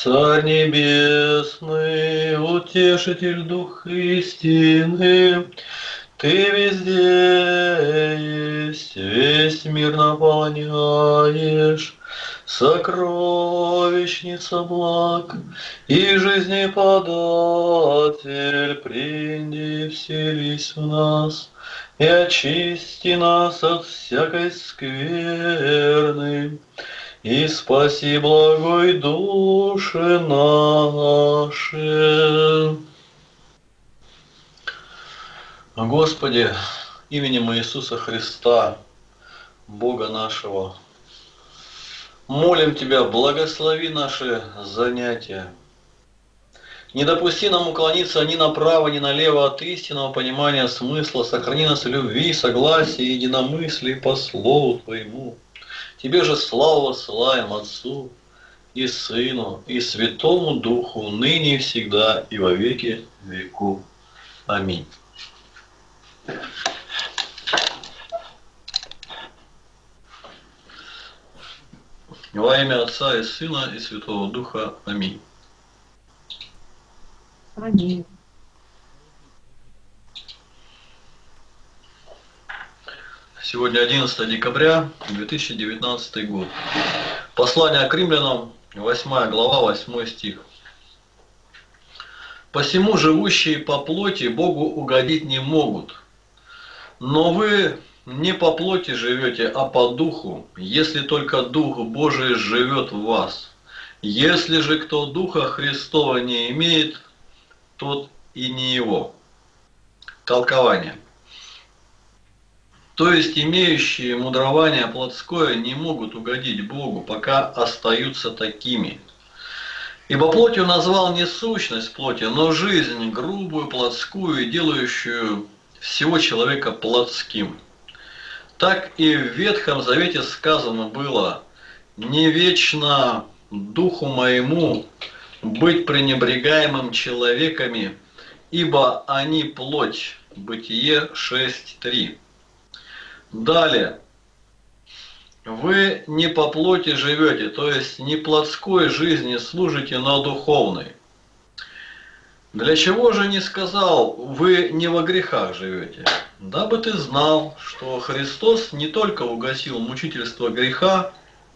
Царь Небесный, Утешитель Дух истины, Ты везде есть, весь мир наполняешь, сокровищница благ и жизни податель, приди, вселись в нас и очисти нас от всякой скверны. И спаси благой души наши. Господи, именем Иисуса Христа, Бога нашего, молим Тебя, благослови наши занятия. Не допусти нам уклониться ни направо, ни налево от истинного понимания смысла. Сохрани нас в любви, согласии, единомыслии по Слову Твоему. Тебе же славу воссылаем Отцу и Сыну, и Святому Духу, ныне и всегда, и во веки веков. Аминь. Во имя Отца и Сына, и Святого Духа. Аминь. Аминь. Сегодня 11 декабря 2019 год. Послание к римлянам, 8 глава, 8 стих. «Посему живущие по плоти Богу угодить не могут. Но вы не по плоти живете, а по духу, если только Дух Божий живет в вас. Если же кто Духа Христова не имеет, тот и не его». Толкование. То есть имеющие мудрование плотское не могут угодить Богу, пока остаются такими. Ибо плотью назвал не сущность плоти, но жизнь грубую, плотскую и делающую всего человека плотским. Так и в Ветхом Завете сказано было: «Не вечно духу моему быть пренебрегаемым человеками, ибо они плоть». Бытие 6:3. Далее. Вы не по плоти живете, то есть не плотской жизни служите, но духовной. Для чего же не сказал, вы не во грехах живете? Дабы ты знал, что Христос не только угасил мучительство греха,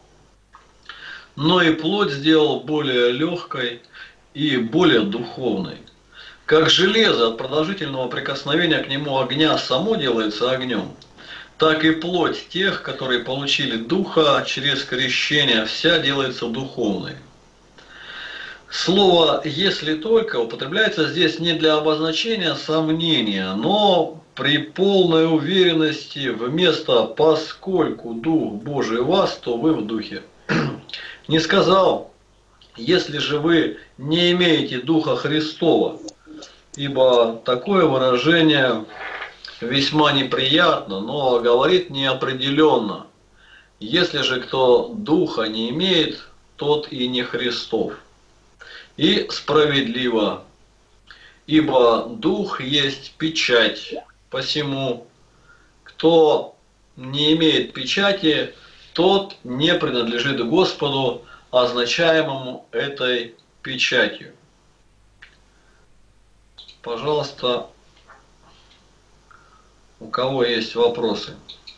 но и плоть сделал более легкой и более духовной. Как железо от продолжительного прикосновения к нему огня само делается огнем, так и плоть тех, которые получили Духа через крещение, вся делается духовной. Слово «если только» употребляется здесь не для обозначения сомнения, но при полной уверенности вместо «поскольку Дух Божий в вас, то вы в Духе». Не сказал «если же вы не имеете Духа Христова», ибо такое выражение весьма неприятно, но говорит неопределенно. Если же кто Духа не имеет, тот и не Христов. И справедливо, ибо Дух есть печать, посему кто не имеет печати, тот не принадлежит Господу, означаемому этой печатью. Пожалуйста, у кого есть вопросы?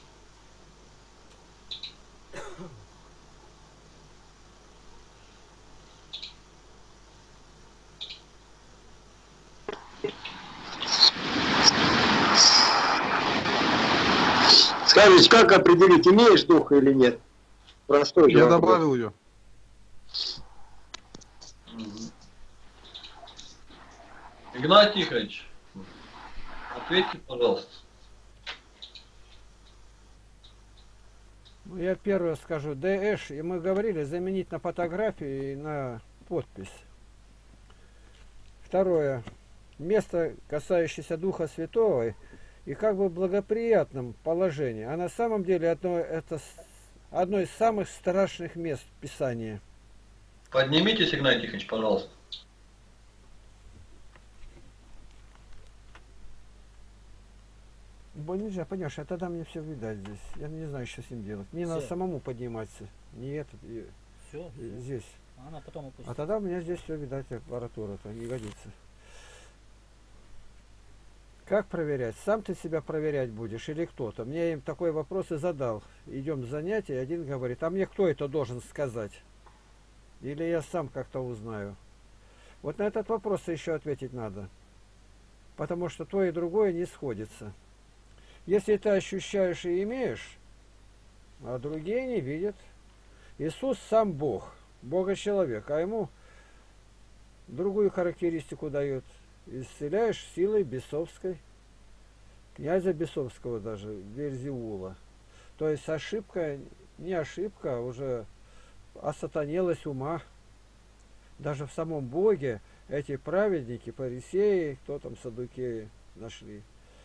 Скажите, как определить, имеешь духа или нет? Простой Я вопрос. добавил ее. Игнатий Тихонович, ответьте, пожалуйста. Ну, я первое скажу. ДЭШ, и мы говорили, заменить на фотографию и на подпись. Второе. Место, касающееся Духа Святого, и как бы в благоприятном положении. А на самом деле это одно из самых страшных мест Писания. Поднимитесь, Игнатий Тихонович, пожалуйста. Нельзя, понимаешь, а тогда мне все видать здесь. Я не знаю, что с ним делать. Мне надо самому подниматься. Не этот, Все. здесь. Она потом опустится. А тогда у меня здесь все, видать, аппаратура-то не годится. Как проверять? Сам ты себя проверять будешь или кто-то? Мне им такой вопрос и задал. Идем с занятия, один говорит, а мне кто это должен сказать? Или я сам как-то узнаю? Вот на этот вопрос еще ответить надо. Потому что то и другое не сходится. Если ты ощущаешь и имеешь, а другие не видят. Иисус сам Бог, Бога-человек, а ему другую характеристику дает. Исцеляешь силой бесовской, князя Бесовского даже, Вельзевула. То есть ошибка, не ошибка, а уже осатанелость ума. Даже в самом Боге эти праведники, фарисеи, кто там, саддукеи нашли.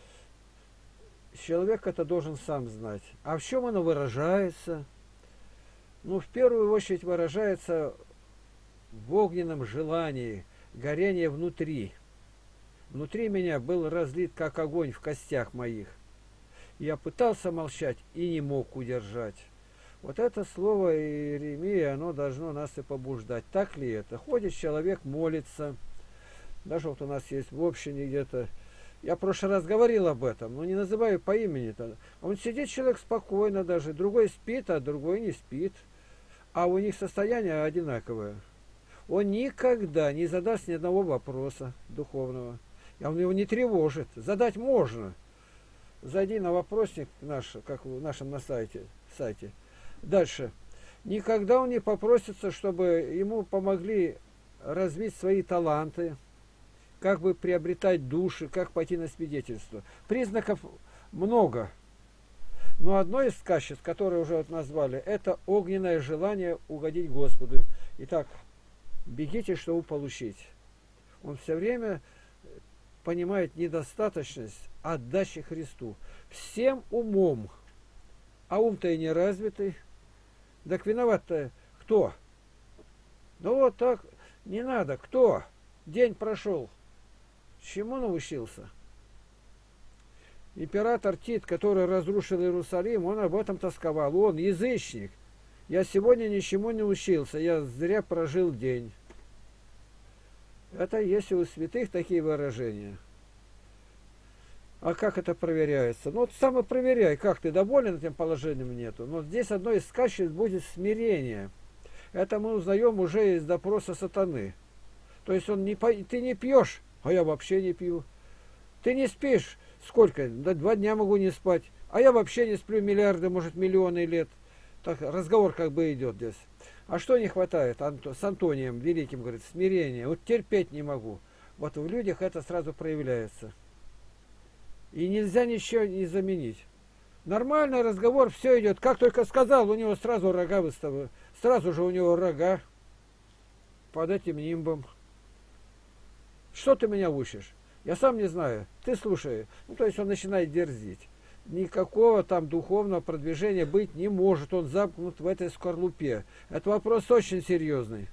Человек это должен сам знать. А в чем оно выражается? Ну, в первую очередь выражается в огненном желании, горение внутри. Внутри меня был разлит, как огонь в костях моих. Я пытался молчать и не мог удержать. Вот это слово Иеремии, оно должно нас и побуждать. Так ли это? Ходит человек, молится. Даже вот у нас есть в общине где-то. Я в прошлый раз говорил об этом, но не называю по имени-то. Он сидит, человек спокойно даже. Другой спит, а другой не спит. А у них состояние одинаковое. Он никогда не задаст ни одного вопроса духовного. И он его не тревожит. Задать можно. Зайди на вопросник наш, как в нашем на сайте. Дальше. Никогда он не попросится, чтобы ему помогли развить свои таланты, как бы приобретать души, как пойти на свидетельство. Признаков много. Но одно из качеств, которое уже вот назвали, это огненное желание угодить Господу. Итак, бегите, чтобы получить. Он все время понимает недостаточность отдачи Христу. Всем умом. А ум-то и не развитый. Так виноват-то кто? Ну вот так, не надо. Кто? День прошел. Чему научился? Император Тит, который разрушил Иерусалим, он об этом тосковал. Он язычник. Я сегодня ничему не учился. Я зря прожил день. Это есть у святых такие выражения. А как это проверяется? Ну, вот сам и проверяй, как ты доволен этим положением нету. Но здесь одно из качеств будет смирение. Это мы узнаем уже из допроса сатаны. То есть он не, ты не пьешь, а я вообще не пью. Ты не спишь, сколько? Да 2 дня могу не спать. А я вообще не сплю миллиарды, может, миллионы лет. Так разговор как бы идет здесь. А что не хватает? С Антонием Великим, говорит, смирение. Вот терпеть не могу. Вот в людях это сразу проявляется. И нельзя ничего не заменить. Нормальный разговор, все идет. Как только сказал, у него сразу рога выставили. Сразу же у него рога под этим нимбом. Что ты меня учишь? Я сам не знаю. Ты слушай. Ну, то есть он начинает дерзить. Никакого там духовного продвижения быть не может. Он замкнут в этой скорлупе. Это вопрос очень серьезный.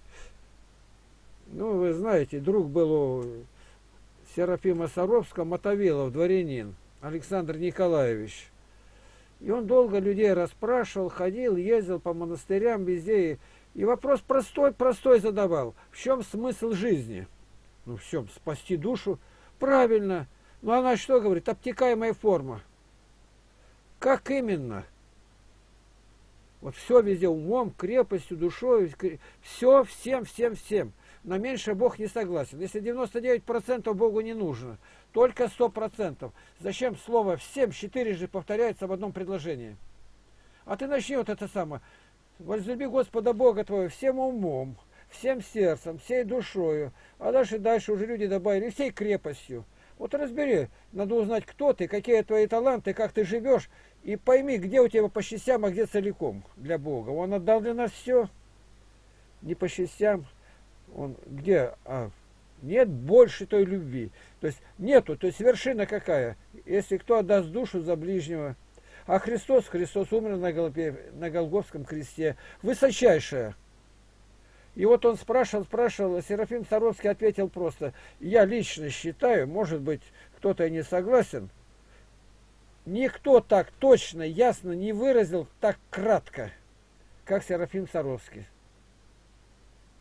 Ну, вы знаете, друг был у Серафима Саровского, Мотовилов, дворянин, Александр Николаевич. И он долго людей расспрашивал, ходил, ездил по монастырям везде. И вопрос простой задавал. В чем смысл жизни? Ну, в чем? Спасти душу? Правильно. Ну, она что говорит? Обтекаемая форма. Как именно? Вот все везде умом, крепостью, душой, все, всем. На меньше Бог не согласен. Если 99% Богу не нужно, только 100%. Зачем слово «всем» 4 повторяется в одном предложении? А ты начни вот это самое. Возлюби Господа Бога твоего всем умом, всем сердцем, всей душою. А дальше уже люди добавили всей крепостью. Вот разбери, надо узнать, кто ты, какие твои таланты, как ты живешь, и пойми, где у тебя по частям, а где целиком для Бога. Он отдал для нас все, не по частям. Он где? Нет больше той любви. То есть нету, то есть вершина какая? Если кто отдаст душу за ближнего. А Христос умер на Голгофском кресте. Высочайшая. И вот он спрашивал, Серафим Саровский ответил просто: я лично считаю, может быть, кто-то и не согласен, никто так точно, ясно не выразил так кратко, как Серафим Саровский.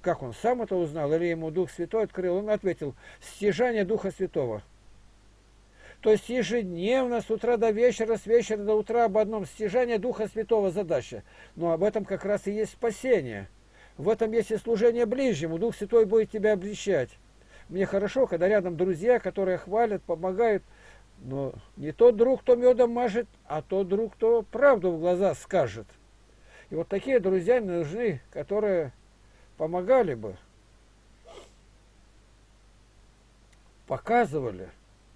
как он сам это узнал, или ему Дух Святой открыл, он ответил, стяжание Духа Святого. То есть ежедневно, с утра до вечера, с вечера до утра об одном стяжание Духа Святого задача. Но об этом как раз и есть спасение. В этом есть и служение ближнему. Дух Святой будет тебя обличать. Мне хорошо, когда рядом друзья, которые хвалят, помогают. Но не тот друг, кто медом мажет, а тот друг, кто правду в глаза скажет. И вот такие друзья нужны, которые помогали бы, показывали,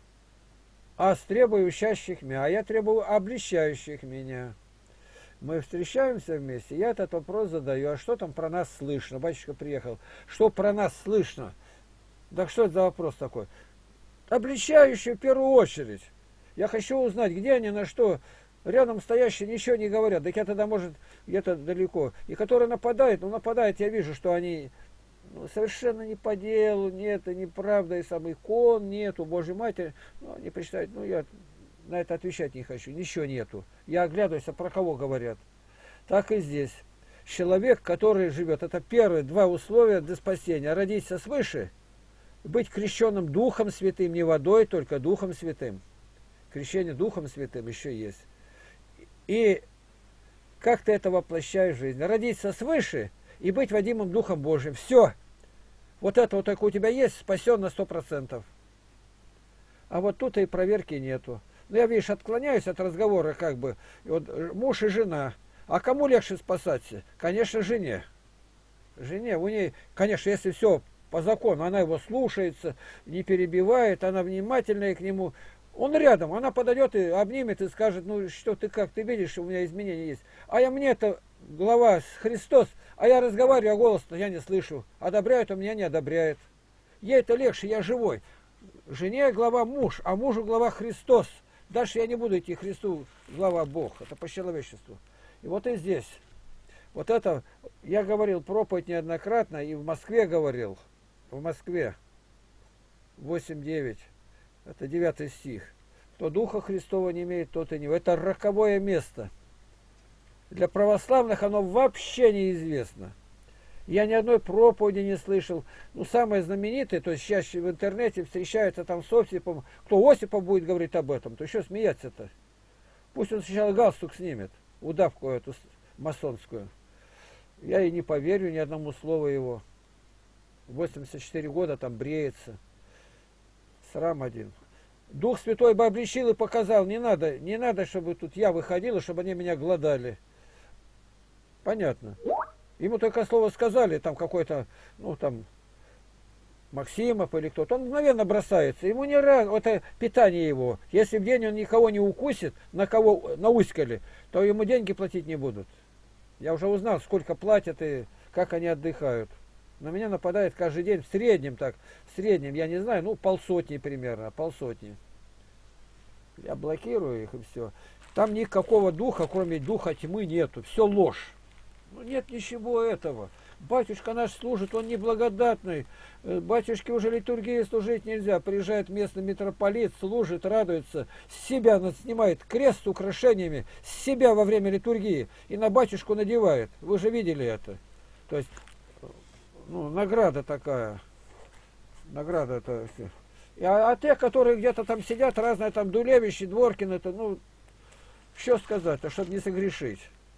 а требую учащих меня, а я требую обличающих меня. Мы встречаемся вместе, я этот вопрос задаю, а что там про нас слышно? Батюшка приехал, что про нас слышно? Так что это за вопрос такой? Обличающий в первую очередь. Я хочу узнать, где они, на что. Рядом стоящие ничего не говорят. Так я тогда, может, где-то далеко. И которые нападают, я вижу, что они совершенно не по делу, нет, и неправда, и сам икон нету, Божьей Матери. Они почитают, я на это отвечать не хочу, ничего нету. Я оглядываюсь, а про кого говорят. Так и здесь. Человек, который живет, это первые два условия для спасения. Родиться свыше, быть крещенным Духом Святым, не водой, только Духом Святым. Крещение Духом Святым еще есть. И как ты это воплощаешь в жизнь? Родиться свыше и быть водимым Духом Божьим. Все. Вот это вот такое у тебя есть, спасен на 100%. А вот тут и проверки нету. Но я, видишь, отклоняюсь от разговора как бы. Вот муж и жена. А кому легче спасаться? Конечно, жене. Жене. У ней, конечно, если все по закону, она его слушается, не перебивает, она внимательная к нему. Он рядом, она подойдет и обнимет и скажет, что ты как, ты видишь, у меня изменения есть. А мне-то глава Христос, а я разговариваю, а голос-то я не слышу. Одобряет, а меня не одобряет. Ей-то легче, я живой. Жене глава муж, а мужу глава Христос. Дальше я не буду идти Христу, глава Бог. Это по человечеству. И вот и здесь. Вот это, я говорил проповедь неоднократно, и в Москве говорил. В Москве 8-9. Это 9 стих. Кто Духа Христова не имеет, тот и не. Это роковое место. Для православных оно вообще неизвестно. Я ни одной проповеди не слышал. Самое знаменитое, то есть сейчас в интернете встречаются там с Осипом. Кто Осипов будет говорить об этом, то еще смеяться-то. Пусть он сначала галстук снимет, удавку эту масонскую. Я и не поверю ни одному слову его. 84 года там бреется. Срам один. Дух Святой бы обличил и показал. Не надо, чтобы тут я выходила, чтобы они меня глодали. Понятно. Ему только слово сказали, там какой-то, Максимов или кто-то. Он мгновенно бросается. Ему не рано, это питание его. Если в день он никого не укусит, на кого науськали, то ему деньги платить не будут. Я уже узнал, сколько платят и как они отдыхают. На меня нападает каждый день, в среднем, я не знаю, полсотни примерно, полсотни. Я блокирую их и все. Там никакого духа, кроме духа тьмы, нету. Все ложь. Нет ничего этого. Батюшка наш служит, он неблагодатный. Батюшке уже литургии служить нельзя. Приезжает местный митрополит, служит, радуется. С себя снимает крест с украшениями, с себя во время литургии. И на батюшку надевает. Вы же видели это. То есть, награда такая. Награда это. А те, которые где-то там сидят, разные там Дулевичи, Дворкин, это, что сказать-то, чтобы не согрешить.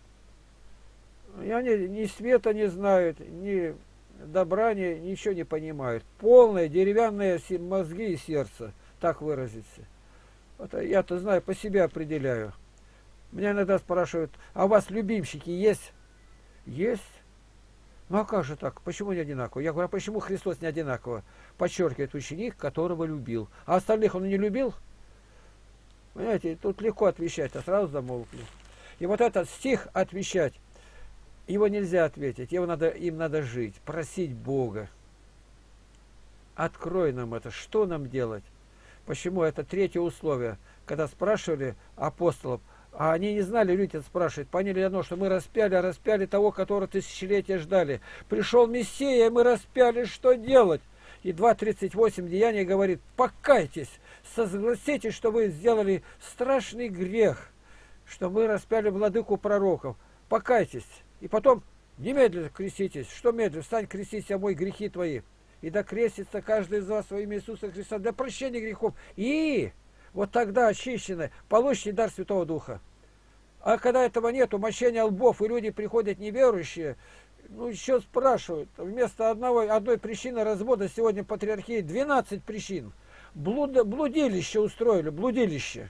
И они ни света не знают, ни добра, ничего не понимают. Полные деревянные мозги и сердце, так выразиться. Это я-то знаю, по себе определяю. Меня иногда спрашивают, а у вас любимчики есть? Есть. А как же так? Почему не одинаково? Я говорю, а почему Христос не одинаково? Подчеркивает ученик, которого любил. А остальных он не любил? Понимаете, тут легко отвечать, а сразу замолкли. И вот этот стих отвечать, его нельзя ответить, им надо жить, просить Бога. Открой нам это, что нам делать? Почему? Это третье условие. Когда спрашивали апостолов, а они не знали, люди спрашивают, поняли одно, что мы распяли того, которого тысячелетия ждали. Пришел Мессия, и мы распяли, что делать? И 2:38 Деяния говорит, покайтесь, согласитесь, что вы сделали страшный грех, что мы распяли владыку пророков. Покайтесь. И потом Немедленно креститесь. Что медленно? Встань, крестись, омой грехи твои. И да крестится каждый из вас во имя Иисуса Христа для прощения грехов. И вот тогда очищены, получите дар Святого Духа. А когда этого нету, мощения лбов, и люди приходят неверующие, ну еще спрашивают, вместо одной причины развода сегодня патриархии 12 причин. Блудилище устроили, блудилище.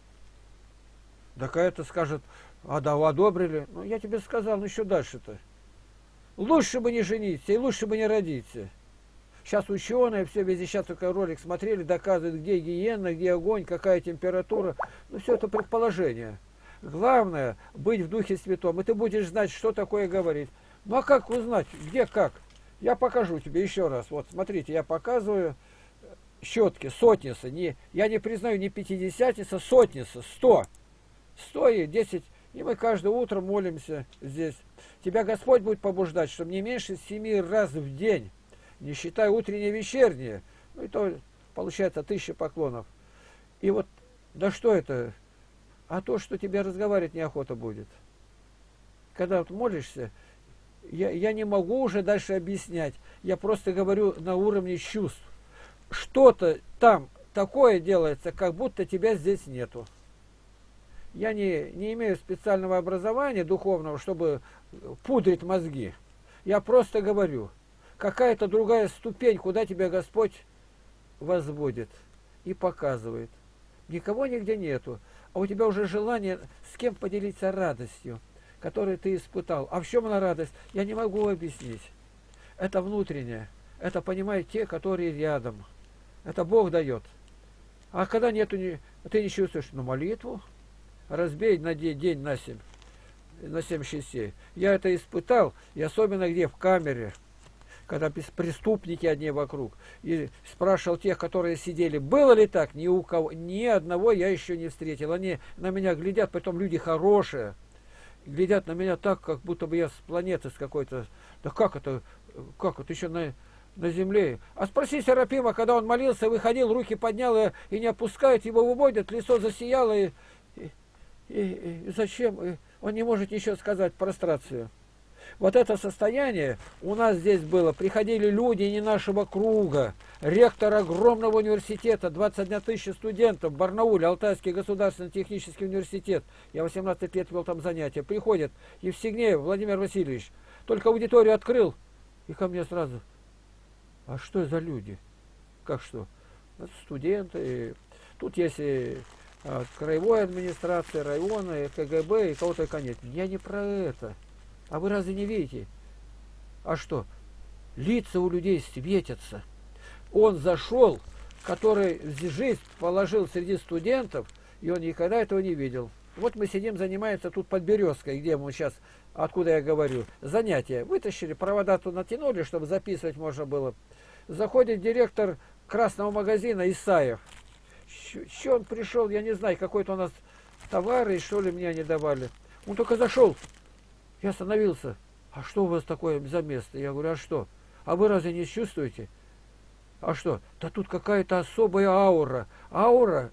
Так это скажет, а да, одобрили. Ну я тебе сказал, ну еще дальше-то. Лучше бы не жениться и лучше бы не родиться. Сейчас ученые, все везде, сейчас только ролик смотрели, доказывают, где гиена, где огонь, какая температура. Ну все это предположение. Главное быть в Духе Святом, и ты будешь знать, что такое говорить. Ну а как узнать, где как? Я покажу тебе еще раз. Вот смотрите, я показываю щетки, сотница. Я не признаю не пятидесятница, сотница, 100. 100 и 10. И мы каждое утро молимся здесь. Тебя Господь будет побуждать, чтобы не меньше 7 раз в день, не считая утреннее и вечернее, ну и то получается 1000 поклонов. И вот, да что это? А то, что тебе разговаривать неохота будет. Когда вот молишься, я не могу уже дальше объяснять. Я просто говорю на уровне чувств. Что-то там такое делается, как будто тебя здесь нету. Я не имею специального образования духовного, чтобы пудрить мозги. Я просто говорю, какая-то другая ступень, куда тебя Господь возводит и показывает. Никого нигде нету. А у тебя уже желание с кем поделиться радостью, которую ты испытал. А в чем она радость? Я не могу объяснить. Это внутреннее. Это понимают те, которые рядом. Это Бог дает. А когда нету, ты не чувствуешь, ну молитву разбей на день на 7 частей. Я это испытал, и особенно где в камере, когда преступники одни вокруг. И спрашивал тех, которые сидели, было ли так? Ни у кого, ни одного я еще не встретил. Они на меня глядят, потом люди хорошие, глядят на меня так, как будто бы я с планеты с какой-то. Да как это еще на земле? А спроси Серафима, когда он молился, выходил, руки поднял и не опускает, его выводят, лицо засияло, и зачем? Он не может ничего сказать, прострацию. Вот это состояние у нас здесь было. Приходили люди не нашего круга. Ректор огромного университета, 21 тысяча студентов в Барнауле, Алтайский государственный технический университет. Я 18 лет вел там занятия. Приходит Евсигнеев Владимир Васильевич. Только аудиторию открыл, и ко мне сразу. А что за люди? Как что? Это студенты. Тут есть от краевой администрации, района, и КГБ, и кого-то нет. Я не про это. А вы разве не видите? А что? Лица у людей светятся. Он зашел, который жизнь положил среди студентов, и он никогда этого не видел. Вот мы сидим, занимаемся тут под Березкой, где мы сейчас, откуда я говорю, занятия. Вытащили, провода тут натянули, чтобы записывать можно было. Заходит директор красного магазина Исаев. Че он пришел, я не знаю, какой-то у нас товары, что ли, мне не давали. Он только зашел, я остановился. А что у вас такое за место? Я говорю, а что? А вы разве не чувствуете? А что? Да тут какая-то особая аура. Аура,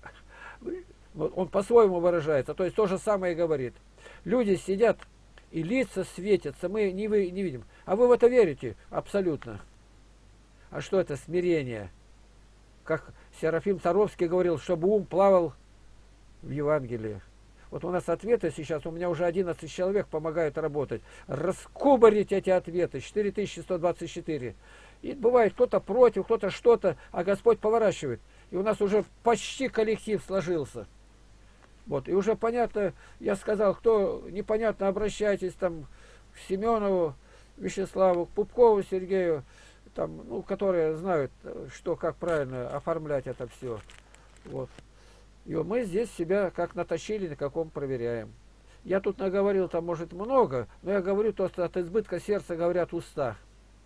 он по-своему выражается, то есть то же самое говорит. Люди сидят, и лица светятся, мы не видим. А вы в это верите? Абсолютно. А что это? Смирение. Как Серафим Саровский говорил, чтобы ум плавал в Евангелии. Вот у нас ответы сейчас, у меня уже 11 человек помогают работать. Раскубарить эти ответы, 4124. И бывает, кто-то против, кто-то что-то, а Господь поворачивает. И у нас уже почти коллектив сложился. Вот, и уже понятно, я сказал, кто непонятно, обращайтесь там к Семенову Вячеславу, к Пупкову Сергею, там, ну, которые знают, что, как правильно оформлять это все. Вот. И мы здесь себя как натащили, на каком проверяем. Я тут наговорил, там, может, много, но я говорю то, что от избытка сердца говорят уста.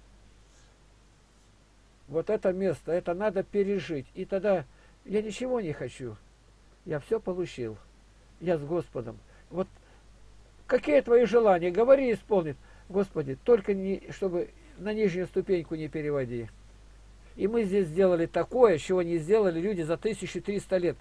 Вот это место, это надо пережить. И тогда я ничего не хочу. Я все получил. Я с Господом. Вот какие твои желания? Говори, исполнит. Господи, только не, чтобы на нижнюю ступеньку не переводи. И мы здесь сделали такое, чего не сделали люди за 1300 лет.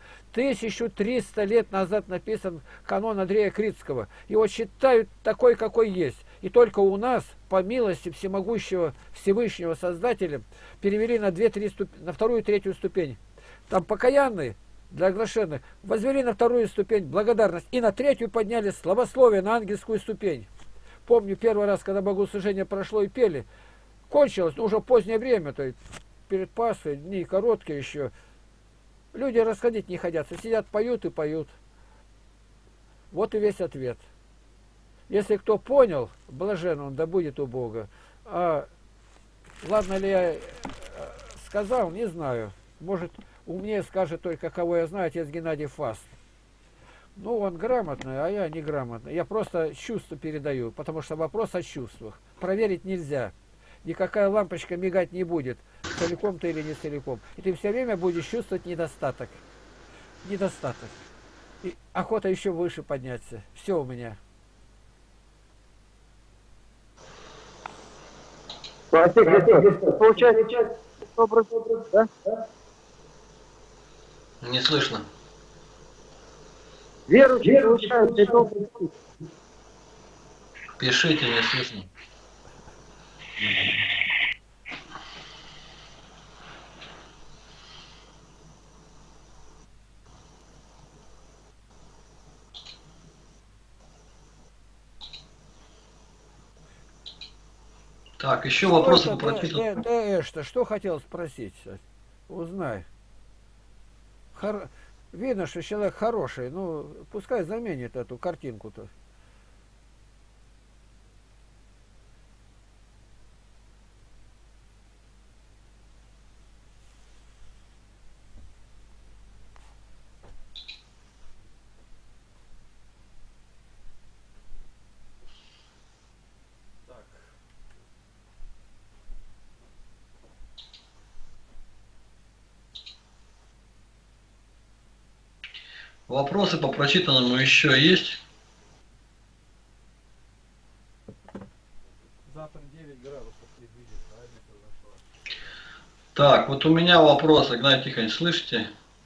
1300 лет назад написан канон Андрея Критского. Его считают такой, какой есть. И только у нас, по милости всемогущего Всевышнего Создателя, перевели на, на вторую и третью ступень. Там покаянные для оглашенных возвели на вторую ступень благодарность. И на третью подняли славословие на ангельскую ступень. Помню первый раз, когда богослужение прошло и пели, кончилось, но уже позднее время, то есть перед Пасхой, дни короткие еще. Люди расходить не хотят, сидят, поют и поют. Вот и весь ответ. Если кто понял, блажен он, да будет у Бога. А ладно ли я сказал, не знаю. Может, умнее скажет только, кого я знаю, отец Геннадий Фаст. Ну, он грамотный, а я неграмотный. Я просто чувства передаю, потому что вопрос о чувствах. Проверить нельзя. Никакая лампочка мигать не будет, целиком ты или не целиком. И ты все время будешь чувствовать недостаток. Недостаток. И охота еще выше подняться. Все у меня. Получается, образ, да? Не слышно. Верующие получают добрый путь. Пишите, не слышно. Так, еще Что вопросы это, по прочитанному. что хотел спросить? Узнай. Видно, что человек хороший, ну, пускай заменит эту картинку-то. Вопросы по прочитанному еще есть? Завтра 9 градусов предвидит, разница зашла. Так, вот у меня вопрос, Игнатий Тихонович, слышите?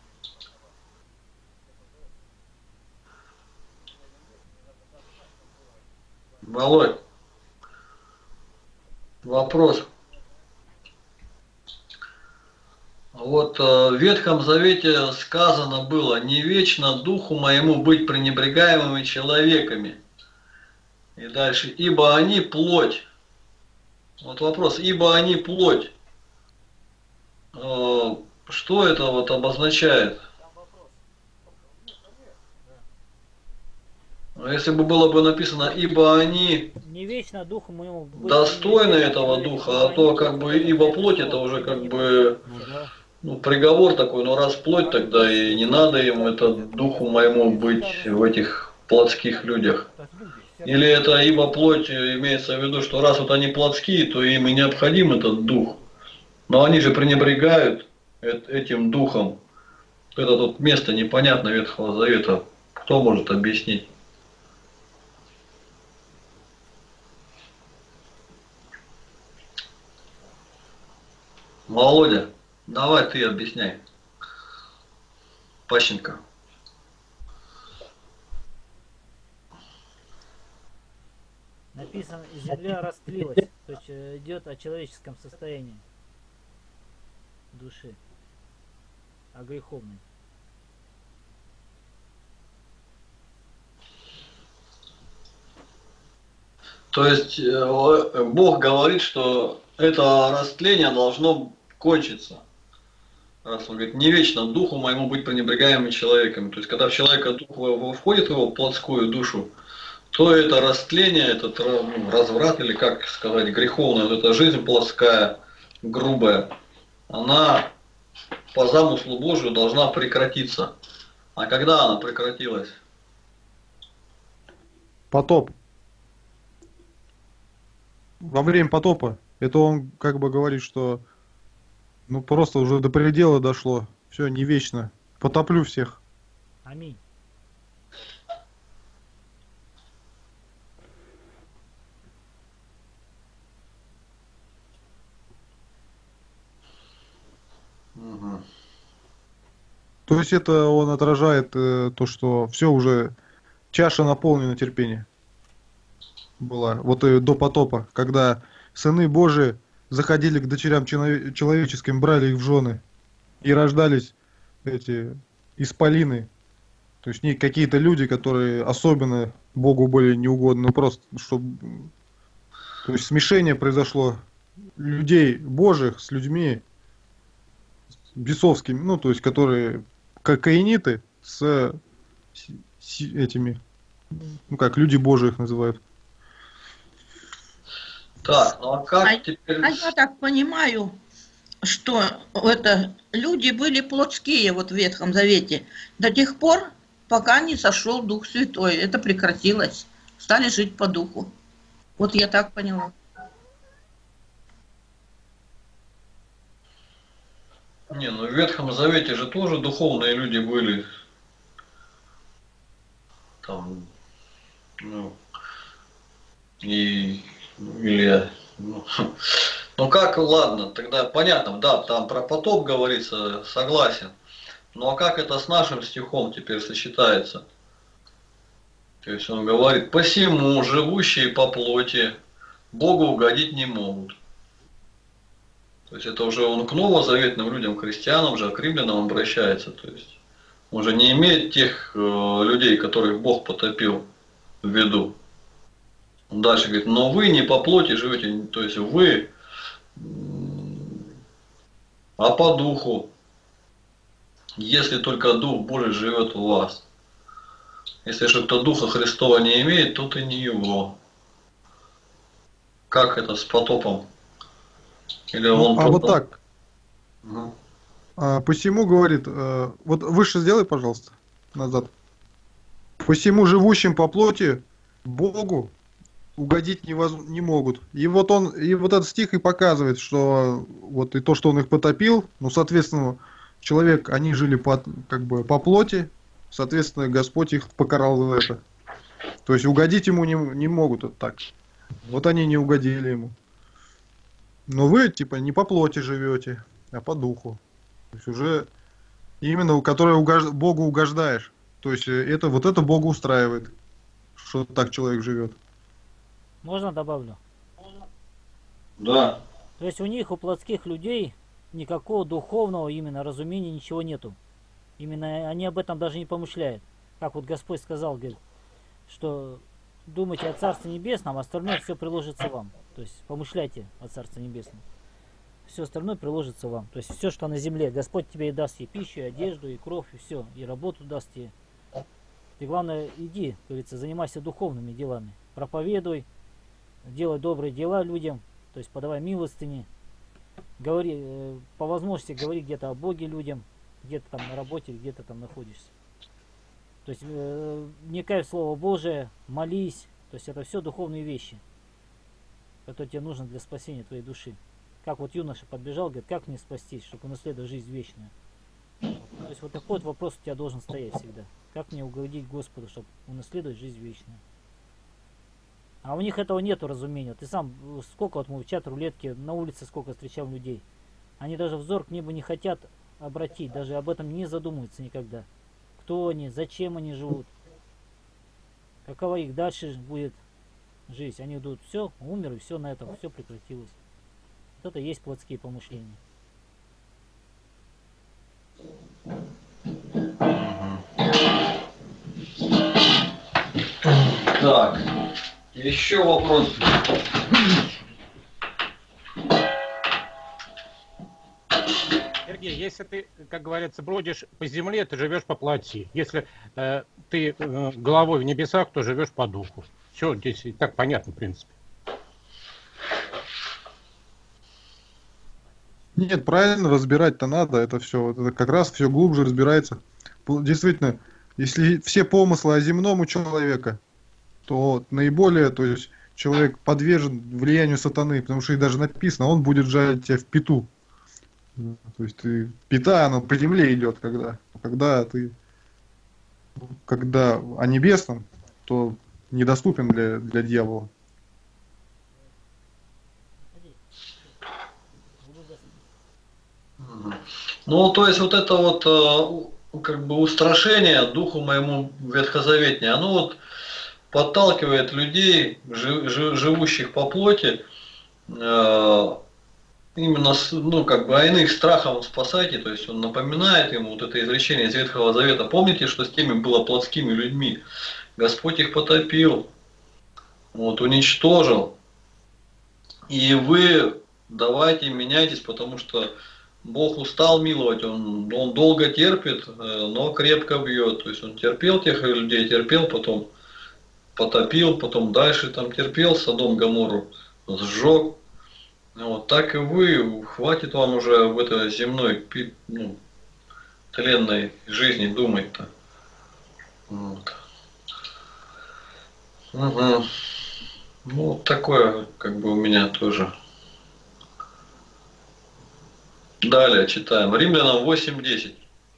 Володь, вопрос. Вот в Ветхом Завете сказано было: «Не вечно духу моему быть пренебрегаемыми человеками». И дальше: «Ибо они плоть». Вот вопрос: «Ибо они плоть». Что это вот обозначает? Если бы было бы написано: «Ибо они Не вечно духу моему быть достойны пренебрегать этого человеком», духа», а то как бы «ибо плоть» это уже как бы Ну да. приговор такой, но раз плоть, тогда и не надо им это духу моему быть в этих плотских людях. Или это ибо плоть имеется в виду, что раз вот они плотские, то им и необходим этот дух. Но они же пренебрегают этим духом. Это тут место непонятно Ветхого Завета. Кто может объяснить? Володя, давай ты объясняй. Пащенко. Написано, земля растлилась, то есть идет о человеческом состоянии души, о греховной. То есть Бог говорит, что это растление должно кончиться. Раз он говорит: «Не вечно духу моему быть пренебрегаемым человеком». То есть когда в человека дух входит в его плотскую душу, то это растление, этот разврат, или как сказать, греховная, вот эта жизнь плотская, грубая, она по замыслу Божию должна прекратиться. А когда она прекратилась? Потоп. Во время потопа. Это он как бы говорит, что ну просто уже до предела дошло. Все, не вечно. Потоплю всех. Аминь. Угу. То есть это он отражает то, что все уже чаша наполнена терпения. была, вот и до потопа, когда сыны Божии заходили к дочерям человеческим, брали их в жены, и рождались эти исполины. То есть не какие-то люди, которые особенно Богу были неугодны, ну просто, чтобы... То есть смешение произошло людей Божьих с людьми бесовскими, ну то есть которые как каиниты с этими, ну как люди Божьи их называют. Так, ну а как А теперь... я так понимаю, что это люди были плотские вот в Ветхом Завете до тех пор, пока не сошел Дух Святой. Это прекратилось. Стали жить по Духу. Вот я так поняла. Не, ну в Ветхом Завете же тоже духовные люди были. Там, ну, и или, ну, ну как, ладно, тогда понятно, да, там про потоп говорится, согласен. Ну а как это с нашим стихом теперь сочетается? То есть он говорит, посему живущие по плоти Богу угодить не могут. То есть это уже он к новозаветным людям, к христианам же, к римлянам обращается. То есть он же не имеет тех людей, которых Бог потопил, в виду. Он дальше говорит, но вы не по плоти живете, то есть вы, а по духу, если только Дух Божий живет в вас. Если же кто Духа Христова не имеет, то и не его. Как это с потопом? Или он А вот так. Угу. Посему говорит, вот выше сделай, пожалуйста, назад. Посему живущим по плоти Богу угодить не могут. И вот этот стих и показывает, что вот и то, что он их потопил, ну, соответственно, человек, они жили как бы по плоти, соответственно, Господь их покарал за это. То есть угодить ему не могут вот так. Вот они не угодили ему. Но вы, типа, не по плоти живете, а по духу. То есть уже именно, которое Богу угождаешь. То есть это Богу устраивает, что так человек живет. Можно добавлю? Да. То есть у них, у плотских людей, никакого духовного именно разумения ничего нету. Именно они об этом даже не помышляют. Как вот Господь сказал, говорит, что думайте о Царстве Небесном, а остальное все приложится вам. То есть помышляйте о Царстве Небесном. Все остальное приложится вам. То есть все, что на земле, Господь тебе и даст и пищу, и одежду, и кровь, и все, и работу даст тебе. Ты главное иди, говорится, занимайся духовными делами. Проповедуй, делай добрые дела людям, то есть подавай милостыни, говори, по возможности говори где-то о Боге людям, где-то там на работе, где-то там находишься. То есть вникай в Слово Божие, молись, то есть это все духовные вещи, которые тебе нужны для спасения твоей души. Как вот юноша подбежал, говорит, как мне спастись, чтобы унаследовать жизнь вечную. То есть вот такой вот вопрос у тебя должен стоять всегда. Как мне угодить Господу, чтобы унаследовать жизнь вечную. А у них этого нету разумения. Ты сам, сколько вот мы в чат рулетки, на улице сколько встречал людей. Они даже взор к небу не хотят обратить, даже об этом не задумываются никогда. Кто они, зачем они живут, какова их дальше будет жизнь. Они идут, все, умер, и все на этом, все прекратилось. Вот это и есть плотские помышления. Так, еще вопрос. Сергей, если ты, как говорится, бродишь по земле, ты живешь по плоти. Если ты головой в небесах, то живешь по духу. Все, здесь и так понятно, в принципе. Нет, правильно разбирать-то надо, это все, это как раз все глубже разбирается. Действительно, если все помыслы о земном у человека, то наиболее, то есть человек подвержен влиянию сатаны, потому что и даже написано, он будет жать тебя в пяту. То есть пята, она по земле идет, когда о небесном, то недоступен для дьявола. Ну, то есть вот это вот как бы устрашение духу моему ветхозаветнее, оно вот подталкивает людей, живущих по плоти, именно, ну, как бы, а иных страхом спасайте, то есть он напоминает ему вот это изречение из Ветхого Завета. Помните, что с теми было плотскими людьми? Господь их потопил, вот, уничтожил. И вы давайте меняйтесь, потому что Бог устал миловать, он долго терпит, но крепко бьет. То есть он терпел тех людей, терпел, потом потопил, потом дальше там терпел, Содом Гоморру сжег. Вот так и вы, хватит вам уже в этой земной, ну, тленной жизни думать-то. Вот. Угу. Ну, такое, как бы, у меня тоже. Далее читаем. Римлянам 8:10.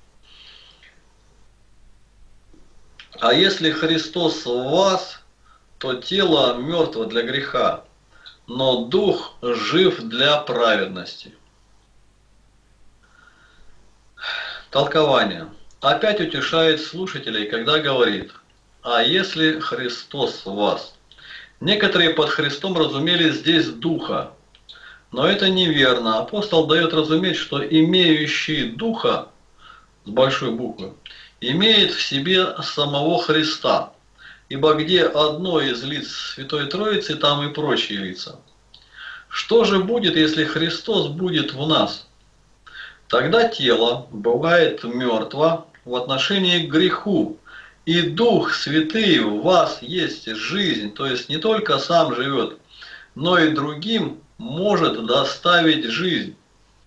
А если Христос в вас, то тело мертво для греха, но дух жив для праведности. Толкование. Опять утешает слушателей, когда говорит: а если Христос в вас? Некоторые под Христом разумели здесь духа, но это неверно. Апостол дает разуметь, что имеющий духа, с большой буквы, имеет в себе самого Христа. Ибо где одно из лиц Святой Троицы, там и прочие лица. Что же будет, если Христос будет в нас? Тогда тело бывает мертво в отношении к греху, и Дух Святый в вас есть жизнь, то есть не только сам живет, но и другим может доставить жизнь.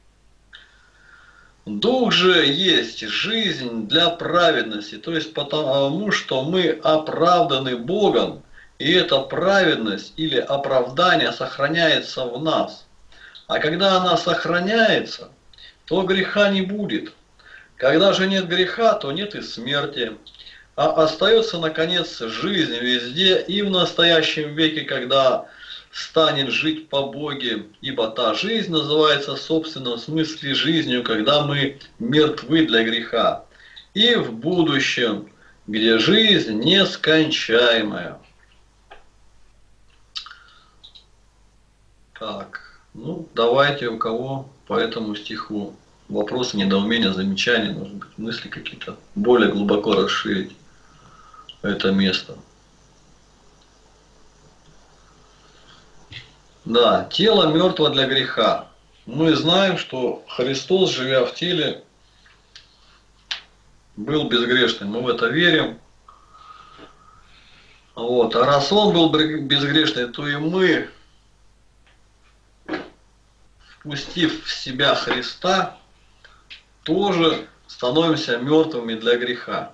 Дух же есть жизнь для праведности, то есть потому, что мы оправданы Богом, и эта праведность или оправдание сохраняется в нас. А когда она сохраняется, то греха не будет. Когда же нет греха, то нет и смерти. А остается, наконец, жизнь везде и в настоящем веке, когда станет жить по Боге, ибо та жизнь называется в собственном смысле жизнью, когда мы мертвы для греха, и в будущем, где жизнь нескончаемая. Так, ну давайте, у кого по этому стиху вопросы, недоумения, замечания, может быть, мысли какие-то, более глубоко расширить это место. Да, тело мертво для греха. Мы знаем, что Христос, живя в теле, был безгрешным. Мы в это верим. Вот. А раз Он был безгрешный, то и мы, впустив в себя Христа, тоже становимся мертвыми для греха.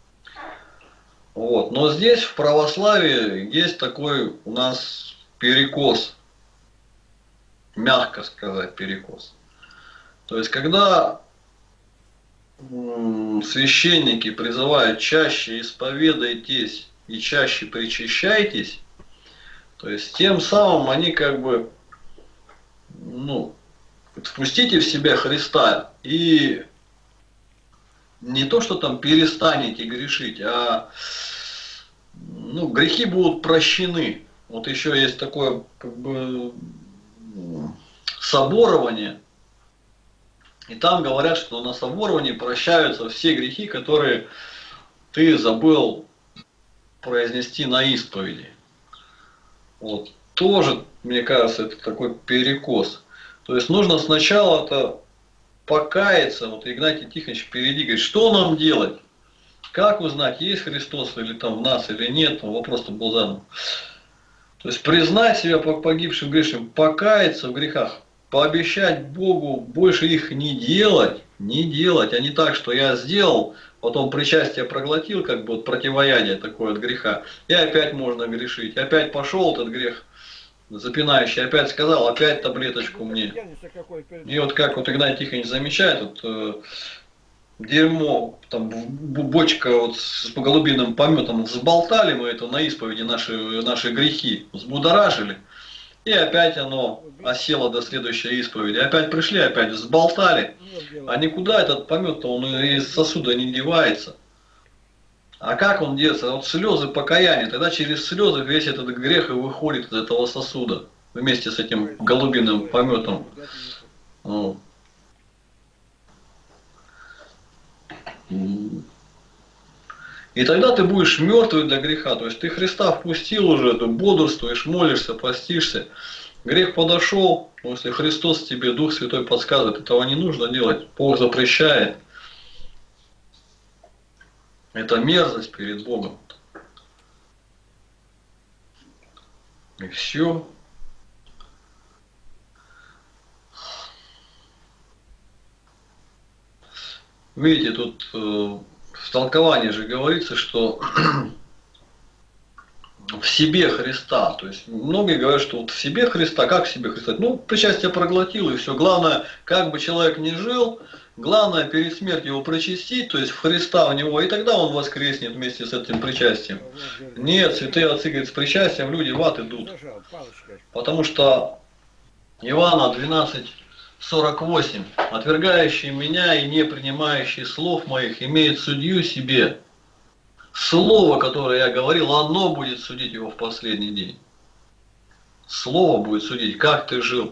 Вот. Но здесь в православии есть такой у нас перекос. Мягко сказать, перекос. То есть, когда священники призывают чаще исповедайтесь и чаще причащайтесь, то есть тем самым они как бы, ну, впустите в себя Христа и не то, что там перестанете грешить, а ну, грехи будут прощены. Вот еще есть такое как бы соборование. И там говорят, что на соборовании прощаются все грехи, которые ты забыл произнести на исповеди. Вот. Тоже, мне кажется, это такой перекос. То есть нужно сначала-то покаяться. Вот Игнатий Тихонович впереди говорит, что нам делать? Как узнать, есть Христос или там в нас или нет? Вопрос-то был задан. То есть признать себя погибшим грешным, покаяться в грехах, пообещать Богу больше их не делать, а не так, что я сделал, потом причастие проглотил, как бы вот противоядие такое от греха, и опять можно грешить, опять пошел этот грех запинающий, опять сказал, опять таблеточку мне. И вот как вот Игнатий Тихонович замечает, вот, дерьмо, там бочка вот с голубиным пометом, взболтали мы это на исповеди наши грехи, взбудоражили, и опять оно осело до следующей исповеди. Опять пришли, опять взболтали, а никуда этот помет-то он из сосуда не девается. А как он делается? Вот слезы покаяния, тогда через слезы весь этот грех и выходит из этого сосуда вместе с этим голубиным пометом. Вот. И тогда ты будешь мертвый для греха. То есть ты Христа впустил уже, ты бодрствуешь, молишься, постишься. Грех подошел, но если Христос тебе, Дух Святой подсказывает, этого не нужно делать. Бог запрещает. Это мерзость перед Богом. И все. Видите, тут в толковании же говорится, что в себе Христа. То есть многие говорят, что вот в себе Христа, как в себе Христа? Ну, причастие проглотил и все. Главное, как бы человек ни жил, главное перед смертью его причастить, то есть в Христа в него, и тогда он воскреснет вместе с этим причастием. Нет, святые отцы говорят, с причастием люди в ад идут. Потому что Иоанна 12:48. Отвергающий меня и не принимающий слов моих имеет судью себе. Слово, которое я говорил, оно будет судить его в последний день. Слово будет судить, как ты жил.